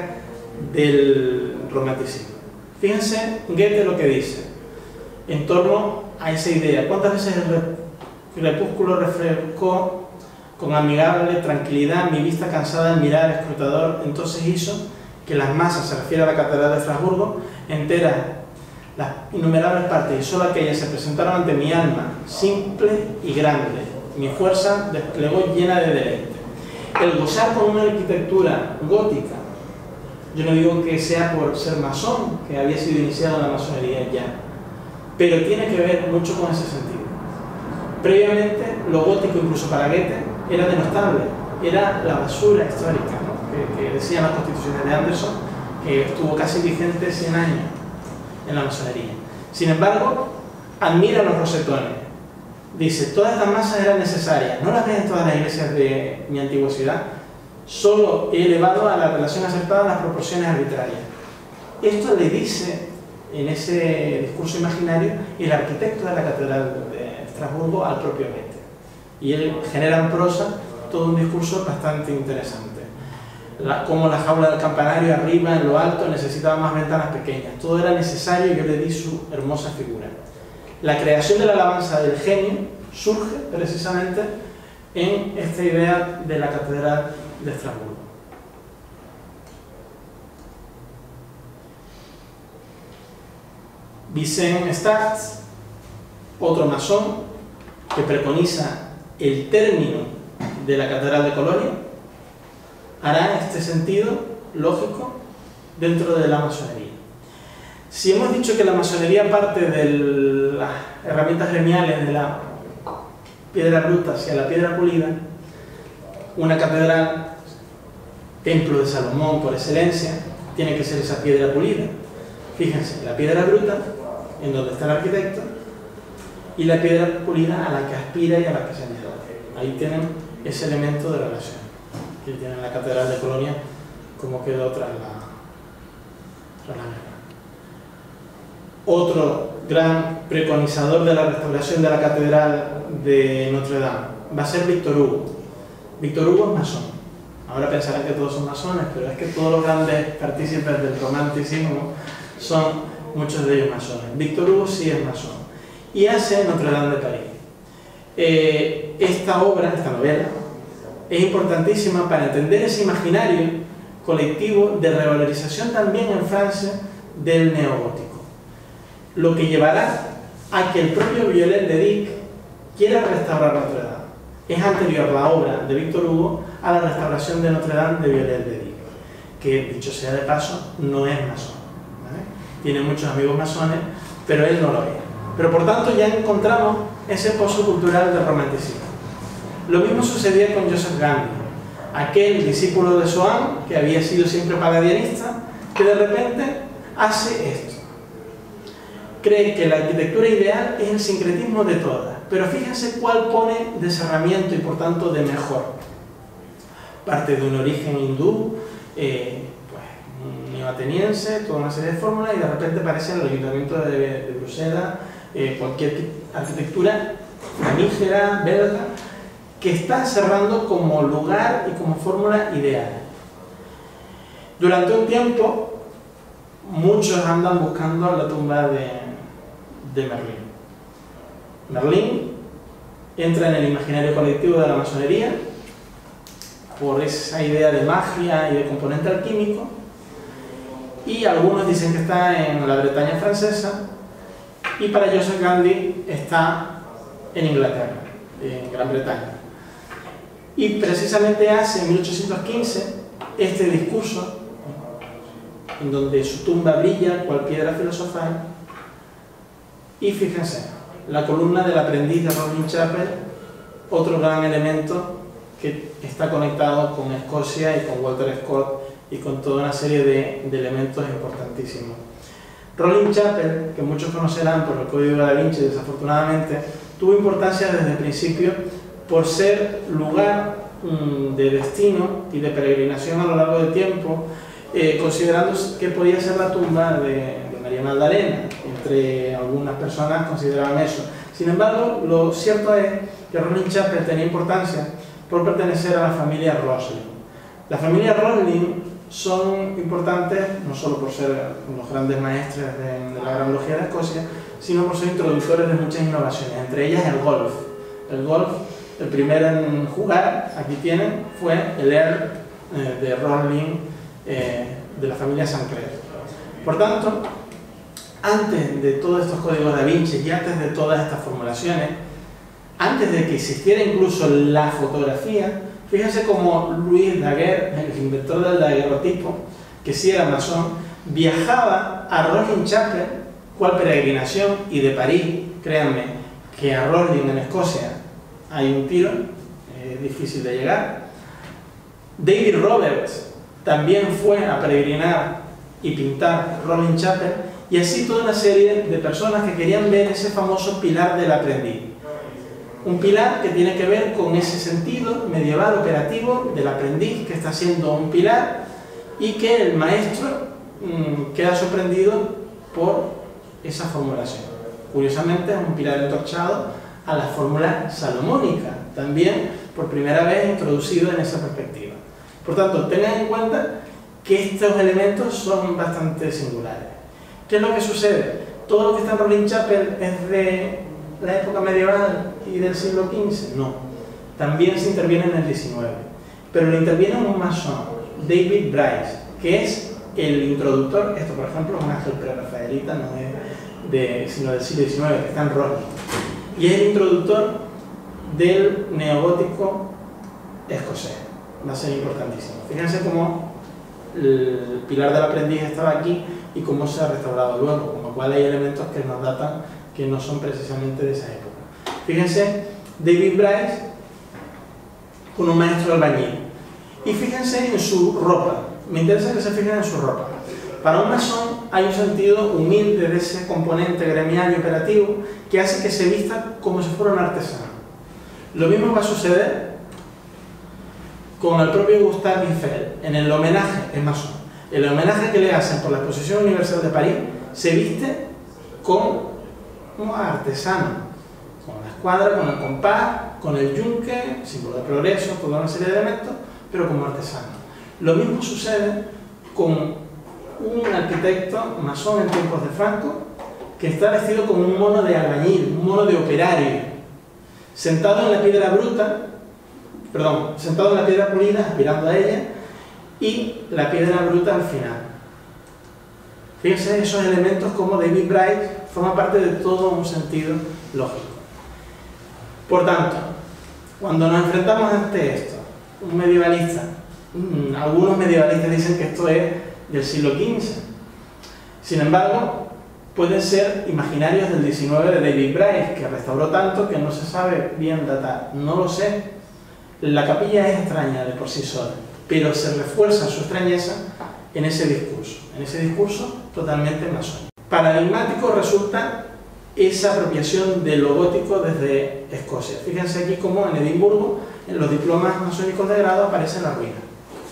del romanticismo. Fíjense Goethe lo que dice en torno a esa idea. ¿Cuántas veces el crepúsculo refrescó con amigable tranquilidad mi vista cansada al mirar al escrutador? Entonces hizo que las masas, se refiere a la Catedral de Estrasburgo, enteras, las innumerables partes y solo aquellas se presentaron ante mi alma, simple y grande. Mi fuerza desplegó llena de deleite. El gozar con una arquitectura gótica, yo no digo que sea por ser masón, que había sido iniciado en la masonería ya, pero tiene que ver mucho con ese sentido. Previamente, lo gótico, incluso para Goethe, era denostable, era la basura histórica, ¿no? que, que decían las constituciones de Anderson, que estuvo casi vigente cien años en la masonería. Sin embargo, admira los rosetones. Dice, todas estas masas eran necesarias, no las ven en todas las iglesias de mi antigüedad, solo he elevado a la relación aceptada las proporciones arbitrarias. Esto le dice en ese discurso imaginario el arquitecto de la Catedral de Estrasburgo al propio Goethe. Y él genera en prosa todo un discurso bastante interesante. La, como la jaula del campanario arriba, en lo alto, necesitaba más ventanas pequeñas. Todo era necesario y yo le di su hermosa figura. La creación de la alabanza del genio surge precisamente en esta idea de la Catedral de Estrasburgo. Vicent Staats, otro masón, que preconiza el término de la Catedral de Colonia hará este sentido lógico dentro de la masonería. Si hemos dicho que la masonería parte de las herramientas gremiales de la piedra bruta hacia la piedra pulida, una catedral, templo de Salomón por excelencia, tiene que ser esa piedra pulida. Fíjense, la piedra bruta, en donde está el arquitecto, y la piedra pulida a la que aspira y a la que se añade. Ahí tienen ese elemento de relación que tiene la Catedral de Colonia, como quedó tras la, tras la guerra. Otro gran preconizador de la restauración de la Catedral de Notre Dame va a ser Víctor Hugo. Víctor Hugo es masón. Ahora pensarán que todos son masones, pero es que todos los grandes partícipes del romanticismo son muchos de ellos masones. Víctor Hugo sí es masón y hace Notre Dame de París. Eh, esta obra, esta novela, es importantísima para entender ese imaginario colectivo de revalorización también en Francia del neogótico, lo que llevará a que el propio Viollet-le-Duc quiera restaurar Notre Dame. Es anterior la obra de Víctor Hugo a la restauración de Notre Dame de Viollet-le-Duc, que, dicho sea de paso, no es masón, ¿vale? Tiene muchos amigos masones, pero él no lo es. Pero por tanto ya encontramos ese pozo cultural del romanticismo. Lo mismo sucedía con Joseph Gandhi, aquel discípulo de Swann, que había sido siempre palladianista, que de repente hace esto. Cree que la arquitectura ideal es el sincretismo de todas, pero fíjense cuál pone de cerramiento y por tanto de mejor. Parte de un origen hindú, eh, pues, neoateniense, toda una serie de fórmulas, y de repente aparece el ayuntamiento de, de Bruselas, eh, cualquier arquitectura flamígera, belga, que está cerrando como lugar y como fórmula ideal. Durante un tiempo, muchos andan buscando la tumba de, de Merlín. Merlín entra en el imaginario colectivo de la masonería por esa idea de magia y de componente alquímico, y algunos dicen que está en la Bretaña francesa, y para Joseph Gandhi está en Inglaterra, en Gran Bretaña. Y precisamente hace en mil ochocientos quince este discurso en donde su tumba brilla cual piedra filosofal, y fíjense, la columna del aprendiz de Roslin Chapel, otro gran elemento que está conectado con Escocia y con Walter Scott y con toda una serie de, de elementos importantísimos. Roslin Chapel, que muchos conocerán por el Código de Da Vinci, desafortunadamente, tuvo importancia desde el principio por ser lugar mmm, de destino y de peregrinación a lo largo del tiempo, eh, considerando que podía ser la tumba de, de María Magdalena. Entre algunas personas consideraban eso. Sin embargo, lo cierto es que Roslin Chapel tenía importancia por pertenecer a la familia Roslin. La familia Roslin son importantes no solo por ser los grandes maestres de, de la Gran Logia de Escocia, sino por ser introductores de muchas innovaciones, entre ellas el golf. El golf, el primero en jugar, aquí tienen, fue el Earl eh, de Roslin, eh, de la familia Sancler. Por tanto, antes de todos estos códigos Da Vinci y antes de todas estas formulaciones, antes de que existiera incluso la fotografía, fíjense cómo Louis Daguerre, el inventor del daguerrotipo, que sí era masón, viajaba a Roslin Chapel, cual peregrinación, y de París, créanme, que a Roslin en Escocia hay un tiro, es difícil de llegar. David Roberts también fue a peregrinar y pintar Roslin Chapel, y así toda una serie de personas que querían ver ese famoso pilar del aprendiz. Un pilar que tiene que ver con ese sentido medieval operativo del aprendiz que está siendo un pilar y que el maestro mmm, queda sorprendido por esa formulación. Curiosamente es un pilar entorchado a la fórmula salomónica, también por primera vez introducido en esa perspectiva. Por tanto, tengan en cuenta que estos elementos son bastante singulares. ¿Qué es lo que sucede? Todo lo que está en Roslin Chapel es de la época medieval y del siglo quince, no. También se interviene en el diecinueve. Pero le interviene un masón, David Bryce, que es el introductor. Esto, por ejemplo, es un ángel prerrafaelita, no es de, sino del siglo diecinueve, que está en Roslin. Y es el introductor del neogótico escocés. Va a ser importantísimo. Fíjense cómo el pilar del aprendiz estaba aquí y cómo se ha restaurado luego, con lo cual hay elementos que nos datan que no son precisamente de esa época. Fíjense, David Bryce con un maestro albañil. Y fíjense en su ropa. Me interesa que se fijen en su ropa. Para un masón hay un sentido humilde de ese componente gremial y operativo que hace que se vista como si fuera un artesano. Lo mismo va a suceder con el propio Gustave Eiffel, en el homenaje, es masón, el homenaje que le hacen por la Exposición Universal de París, se viste como un artesano, con la escuadra, con el compás, con el yunque, símbolo de progreso, toda una serie de elementos, pero como artesano. Lo mismo sucede con un arquitecto masón en tiempos de Franco, que está vestido como un mono de albañil, un mono de operario, sentado en la piedra bruta, perdón, sentado en la piedra pulida, aspirando a ella, y la piedra bruta al final. Fíjense esos elementos como David Bryce forma parte de todo un sentido lógico. Por tanto, cuando nos enfrentamos ante esto, un medievalista, mmm, algunos medievalistas dicen que esto es del siglo quince, sin embargo, pueden ser imaginarios del diecinueve de David Bryce, que restauró tanto que no se sabe bien datar. No lo sé. La capilla es extraña de por sí sola, pero se refuerza su extrañeza en ese discurso, en ese discurso totalmente masónico. Paradigmático resulta esa apropiación de lo gótico desde Escocia. Fíjense aquí cómo en Edimburgo, en los diplomas masónicos de grado, aparece la ruina.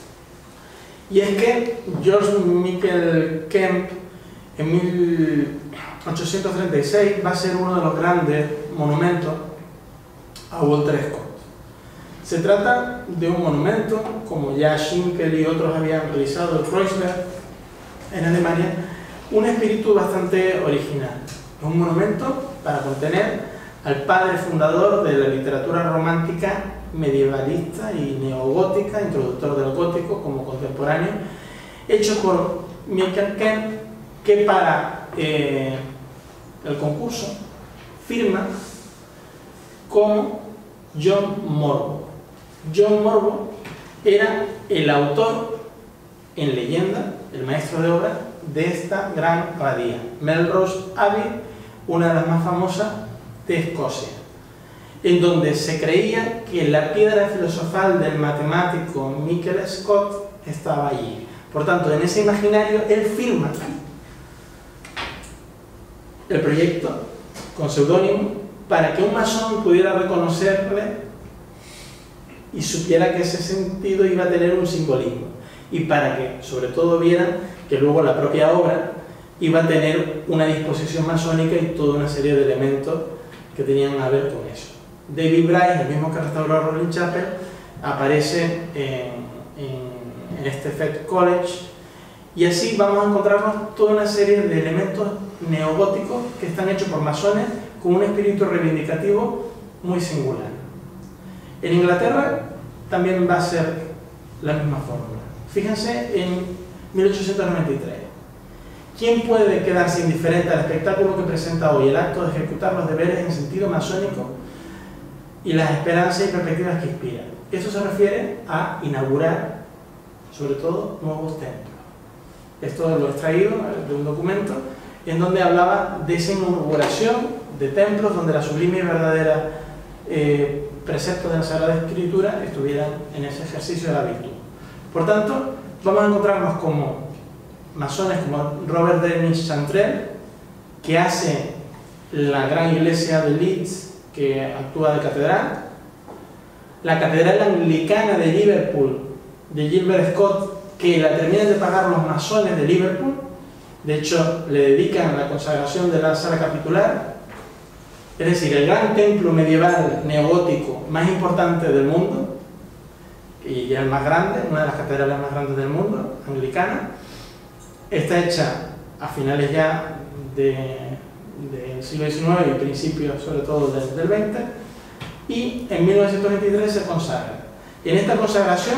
Y es que George Michael Kemp, en mil ochocientos treinta y seis, va a ser uno de los grandes monumentos a Walter Scott. Se trata de un monumento, como ya Schinkel y otros habían realizado, el Kreuzberg, en Alemania, un espíritu bastante original. Es un monumento para contener al padre fundador de la literatura romántica medievalista y neogótica, introductor del gótico como contemporáneo, hecho por Michael Kemp, que para eh, el concurso firma como John Morbo. John Morbo era el autor en leyenda, el maestro de obra de esta gran abadía, Melrose Abbey, una de las más famosas de Escocia, en donde se creía que la piedra filosofal del matemático Michael Scott estaba allí. Por tanto, en ese imaginario él firma el proyecto con seudónimo para que un masón pudiera reconocerle y supiera que ese sentido iba a tener un simbolismo, y para que sobre todo vieran que luego la propia obra iba a tener una disposición masónica y toda una serie de elementos que tenían a ver con eso. David Bryce, el mismo que restauró Rolling Chapel, aparece en, en, en este Fed College, y así vamos a encontrarnos toda una serie de elementos neogóticos que están hechos por masones con un espíritu reivindicativo muy singular. En Inglaterra también va a ser la misma fórmula. Fíjense en mil ochocientos noventa y tres. ¿Quién puede quedarse indiferente al espectáculo que presenta hoy el acto de ejecutar los deberes en sentido masónico y las esperanzas y perspectivas que inspira? Esto se refiere a inaugurar, sobre todo, nuevos templos. Esto lo he extraído de un documento en donde hablaba de esa inauguración de templos donde la sublime y verdadera eh, preceptos de la Sagrada Escritura estuvieran en ese ejercicio de la virtud. Por tanto, vamos a encontrarnos como masones como Robert Dennis Chantrell, que hace la gran iglesia de Leeds, que actúa de catedral, la catedral anglicana de Liverpool, de Gilbert Scott, que la terminan de pagar los masones de Liverpool. De hecho, le dedican la consagración de la sala capitular. Es decir, el gran templo medieval neogótico más importante del mundo, y el más grande, una de las catedrales más grandes del mundo, anglicana, está hecha a finales ya de, del siglo diecinueve y principios sobre todo del, del veinte, y en mil novecientos veintitrés se consagra. En esta consagración,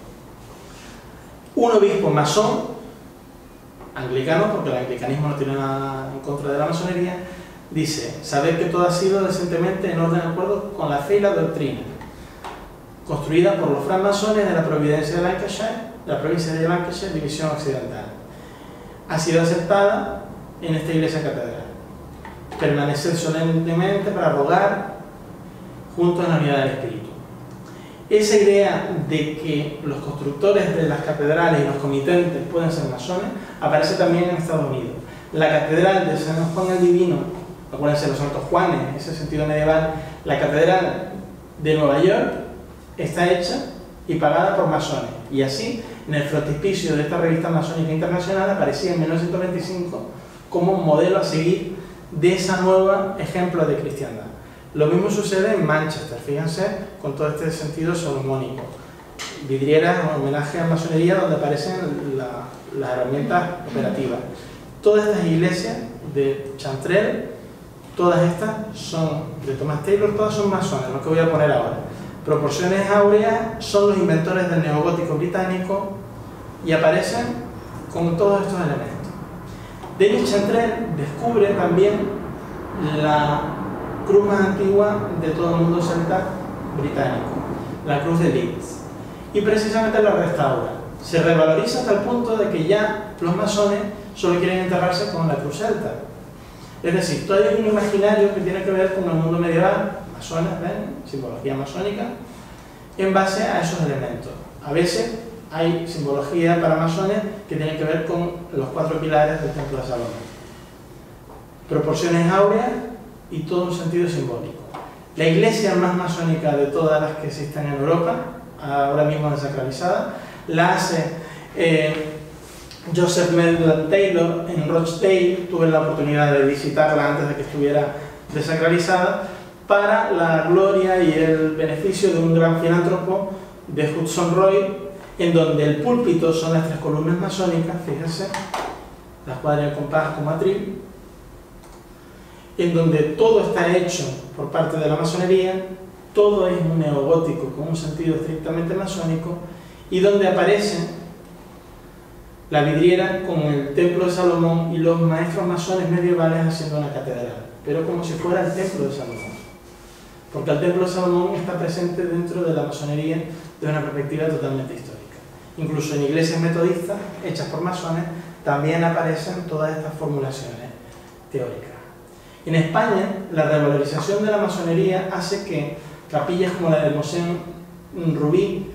un obispo masón, anglicano, porque el anglicanismo no tiene nada en contra de la masonería, dice: sabed que todo ha sido decentemente en orden de acuerdo con la fe y la doctrina, construida por los francmasones de la Providencia de Lancashire, de la provincia de Lancashire, división occidental. Ha sido aceptada en esta iglesia catedral. Permanecer solemnemente para rogar juntos en la unidad del Espíritu. Esa idea de que los constructores de las catedrales y los comitentes pueden ser masones aparece también en Estados Unidos. La catedral de San Juan el Divino, acuérdense los Santos Juanes, en ese sentido medieval, la catedral de Nueva York está hecha y pagada por masones. Y así, en el frontispicio de esta revista masónica internacional aparecía en mil novecientos veinticinco como un modelo a seguir de esa nueva ejemplo de cristiandad. Lo mismo sucede en Manchester, fíjense, con todo este sentido salomónico. Vidrieras en homenaje a la masonería donde aparecen la, las herramientas operativas. Todas estas iglesias de Chantrel, todas estas son de Thomas Taylor, todas son masones, lo que voy a poner ahora. Proporciones áureas son los inventores del neogótico británico y aparecen con todos estos elementos. Denis Chantrel descubre también la cruz más antigua de todo el mundo celta británico, la cruz de Leeds, y precisamente la restaura. Se revaloriza hasta el punto de que ya los masones solo quieren enterrarse con la cruz celta. Es decir, todavía hay un imaginario que tiene que ver con el mundo medieval, masones, ¿ven? Simbología masónica, en base a esos elementos. A veces hay simbología para masones que tiene que ver con los cuatro pilares del Templo de Salomón. Proporciones áureas y todo un sentido simbólico. La iglesia más masónica de todas las que existen en Europa, ahora mismo desacralizada, la hace eh, Joseph Maitland Taylor en Rochdale. Tuve la oportunidad de visitarla antes de que estuviera desacralizada, para la gloria y el beneficio de un gran filántropo de Hudson Roy, en donde el púlpito son las tres columnas masónicas, fíjense, la escuadra de compás como atril, en donde todo está hecho por parte de la masonería, todo es un neogótico con un sentido estrictamente masónico, y donde aparece la vidriera con el Templo de Salomón y los maestros masones medievales haciendo una catedral, pero como si fuera el Templo de Salomón, porque el Templo de Salomón está presente dentro de la masonería de una perspectiva totalmente histórica. Incluso en iglesias metodistas hechas por masones también aparecen todas estas formulaciones teóricas. En España, la revalorización de la masonería hace que capillas como la del Mosén Rubí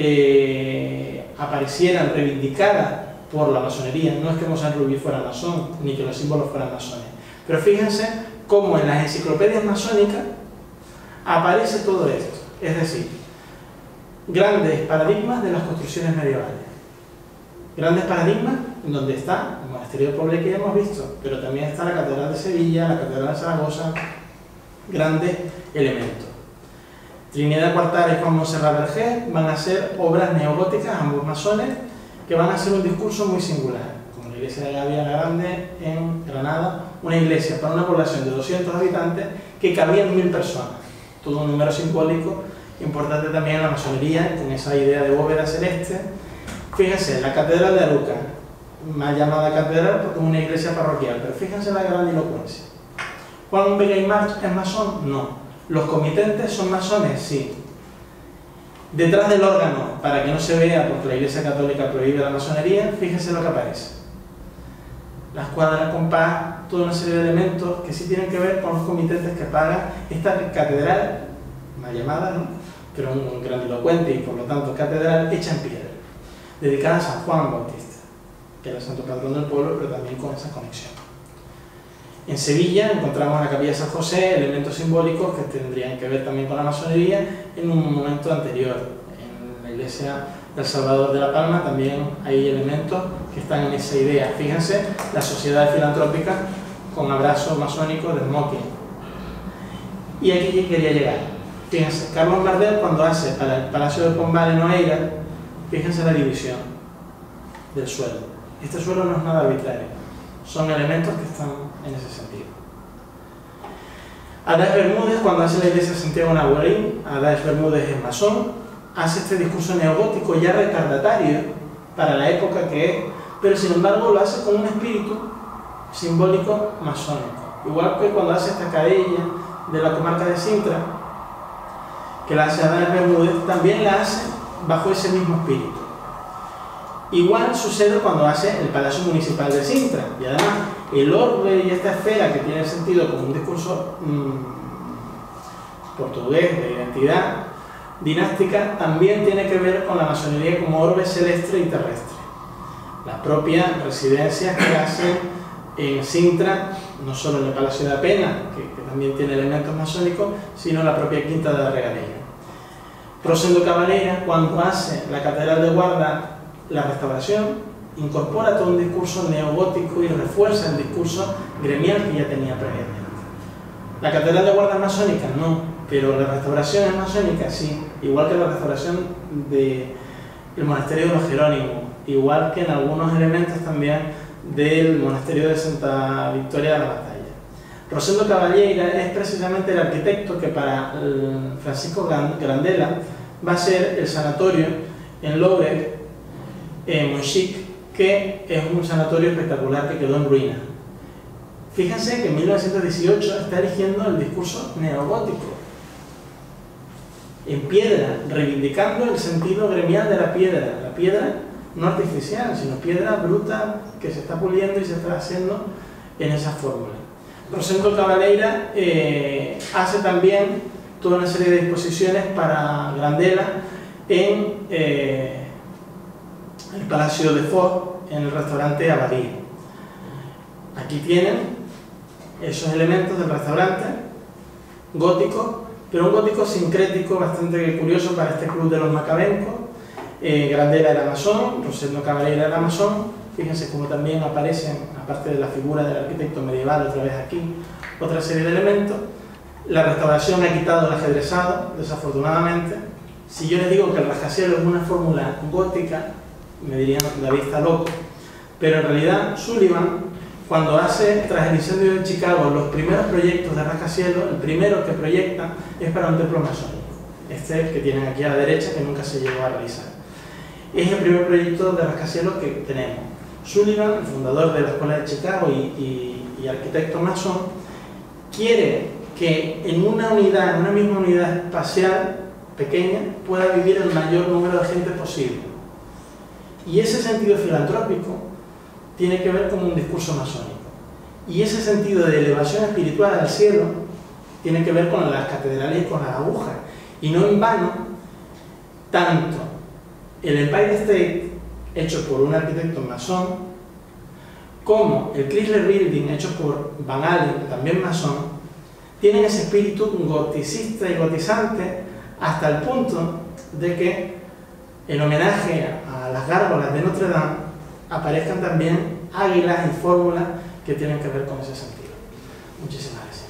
eh, aparecieran reivindicadas por la masonería. No es que Mosén Rubí fuera masón, ni que los símbolos fueran masones. Pero fíjense cómo en las enciclopedias masónicas aparece todo esto. Es decir, grandes paradigmas de las construcciones medievales. Grandes paradigmas en donde está el monasterio de Poblet que ya hemos visto, pero también está la Catedral de Sevilla, la Catedral de Zaragoza, grandes elementos. Trinidad Cuartal y Juan Montserrat Vergés van a ser obras neogóticas, ambos masones, que van a hacer un discurso muy singular, como la iglesia de Gavia la Grande en Granada, una iglesia para una población de doscientos habitantes que cabían mil personas, todo un número simbólico importante también en la masonería, con esa idea de bóveda celeste. Fíjense, la Catedral de Aruca, más llamada catedral porque es una iglesia parroquial, pero fíjense la gran elocuencia. ¿Juan Vega y March es masón? No. ¿Los comitentes son masones? Sí. Detrás del órgano, para que no se vea porque la Iglesia Católica prohíbe la masonería, fíjense lo que aparece. Las cuadras, compás, toda una serie de elementos que sí tienen que ver con los comitentes que pagan esta catedral, mal llamada, ¿no? Pero un grandilocuente y por lo tanto catedral hecha en piedra, dedicada a San Juan Bautista, que era el santo patrón del pueblo, pero también con esa conexión. En Sevilla encontramos en la capilla de San José elementos simbólicos que tendrían que ver también con la masonería en un momento anterior. En la iglesia del Salvador de la Palma también hay elementos que están en esa idea. Fíjense, la sociedad filantrópica con abrazo masónico de smoking. Y aquí quería llegar. Fíjense, Carlos Gardel cuando hace para el Palacio de Pombal en Oeiras, fíjense la división del suelo. Este suelo no es nada arbitrario, son elementos que están en ese sentido. Adaix Bermúdez, cuando hace la iglesia de Santiago en Agüerín, Adaix Bermúdez es masón, hace este discurso neogótico ya retardatario para la época que es, pero sin embargo lo hace con un espíritu simbólico masónico. Igual que cuando hace esta cadella de la comarca de Sintra, que la hace Adán Bermúdez, también la hace bajo ese mismo espíritu. Igual sucede cuando hace el Palacio Municipal de Sintra, y además el orbe y esta esfera que tiene sentido como un discurso mmm, portugués de identidad dinástica, también tiene que ver con la masonería como orbe celeste y terrestre. Las propias residencias que hacen en Sintra, no solo en el Palacio de la Pena, que, que también tiene elementos masónicos, sino la propia Quinta de la Regalera. Rosendo Caballera, cuando hace la Catedral de Guarda, la restauración, incorpora todo un discurso neogótico y refuerza el discurso gremial que ya tenía previamente. La Catedral de Guarda es masónica, no, pero la restauración es masónica, sí, igual que la restauración del monasterio de los Jerónimos, igual que en algunos elementos también del monasterio de Santa Victoria de la Batalla. Rosendo Caballera es precisamente el arquitecto que para Francisco Grandela va a ser el sanatorio en Lourdes, en Monchique, que es un sanatorio espectacular que quedó en ruina. Fíjense que en mil novecientos dieciocho está eligiendo el discurso neogótico, en piedra, reivindicando el sentido gremial de la piedra, la piedra no artificial, sino piedra bruta que se está puliendo y se está haciendo en esa fórmula. Rosendo Caballera eh, hace también toda una serie de disposiciones para Grandela en eh, el Palacio de Foix, en el restaurante Abadía. Aquí tienen esos elementos del restaurante gótico, pero un gótico sincrético bastante curioso para este club de los macabencos. Eh, Grandela era masón, Rosendo Caballera era masón. Fíjense cómo también aparecen, aparte de la figura del arquitecto medieval, otra vez aquí, otra serie de elementos. La restauración ha quitado el ajedrezado, desafortunadamente. Si yo les digo que el rascacielos es una fórmula gótica, me dirían, David está loco. Pero en realidad, Sullivan, cuando hace, tras el incendio de Chicago, los primeros proyectos de rascacielos, el primero que proyecta es para un templo masónico. Este que tienen aquí a la derecha, que nunca se llegó a realizar. Es el primer proyecto de rascacielos que tenemos. Sullivan, el fundador de la Escuela de Chicago y, y, y arquitecto masón, quiere que en una unidad, en una misma unidad espacial pequeña, pueda vivir el mayor número de gente posible. Y ese sentido filantrópico tiene que ver con un discurso masónico. Y ese sentido de elevación espiritual al cielo tiene que ver con las catedrales y con las agujas. Y no en vano, tanto el Empire State, hecho por un arquitecto masón, como el Chrysler Building, hecho por Van Allen, también masón, tienen ese espíritu goticista y gotizante hasta el punto de que en homenaje a las gárgolas de Notre Dame aparezcan también águilas y fórmulas que tienen que ver con ese sentido. Muchísimas gracias.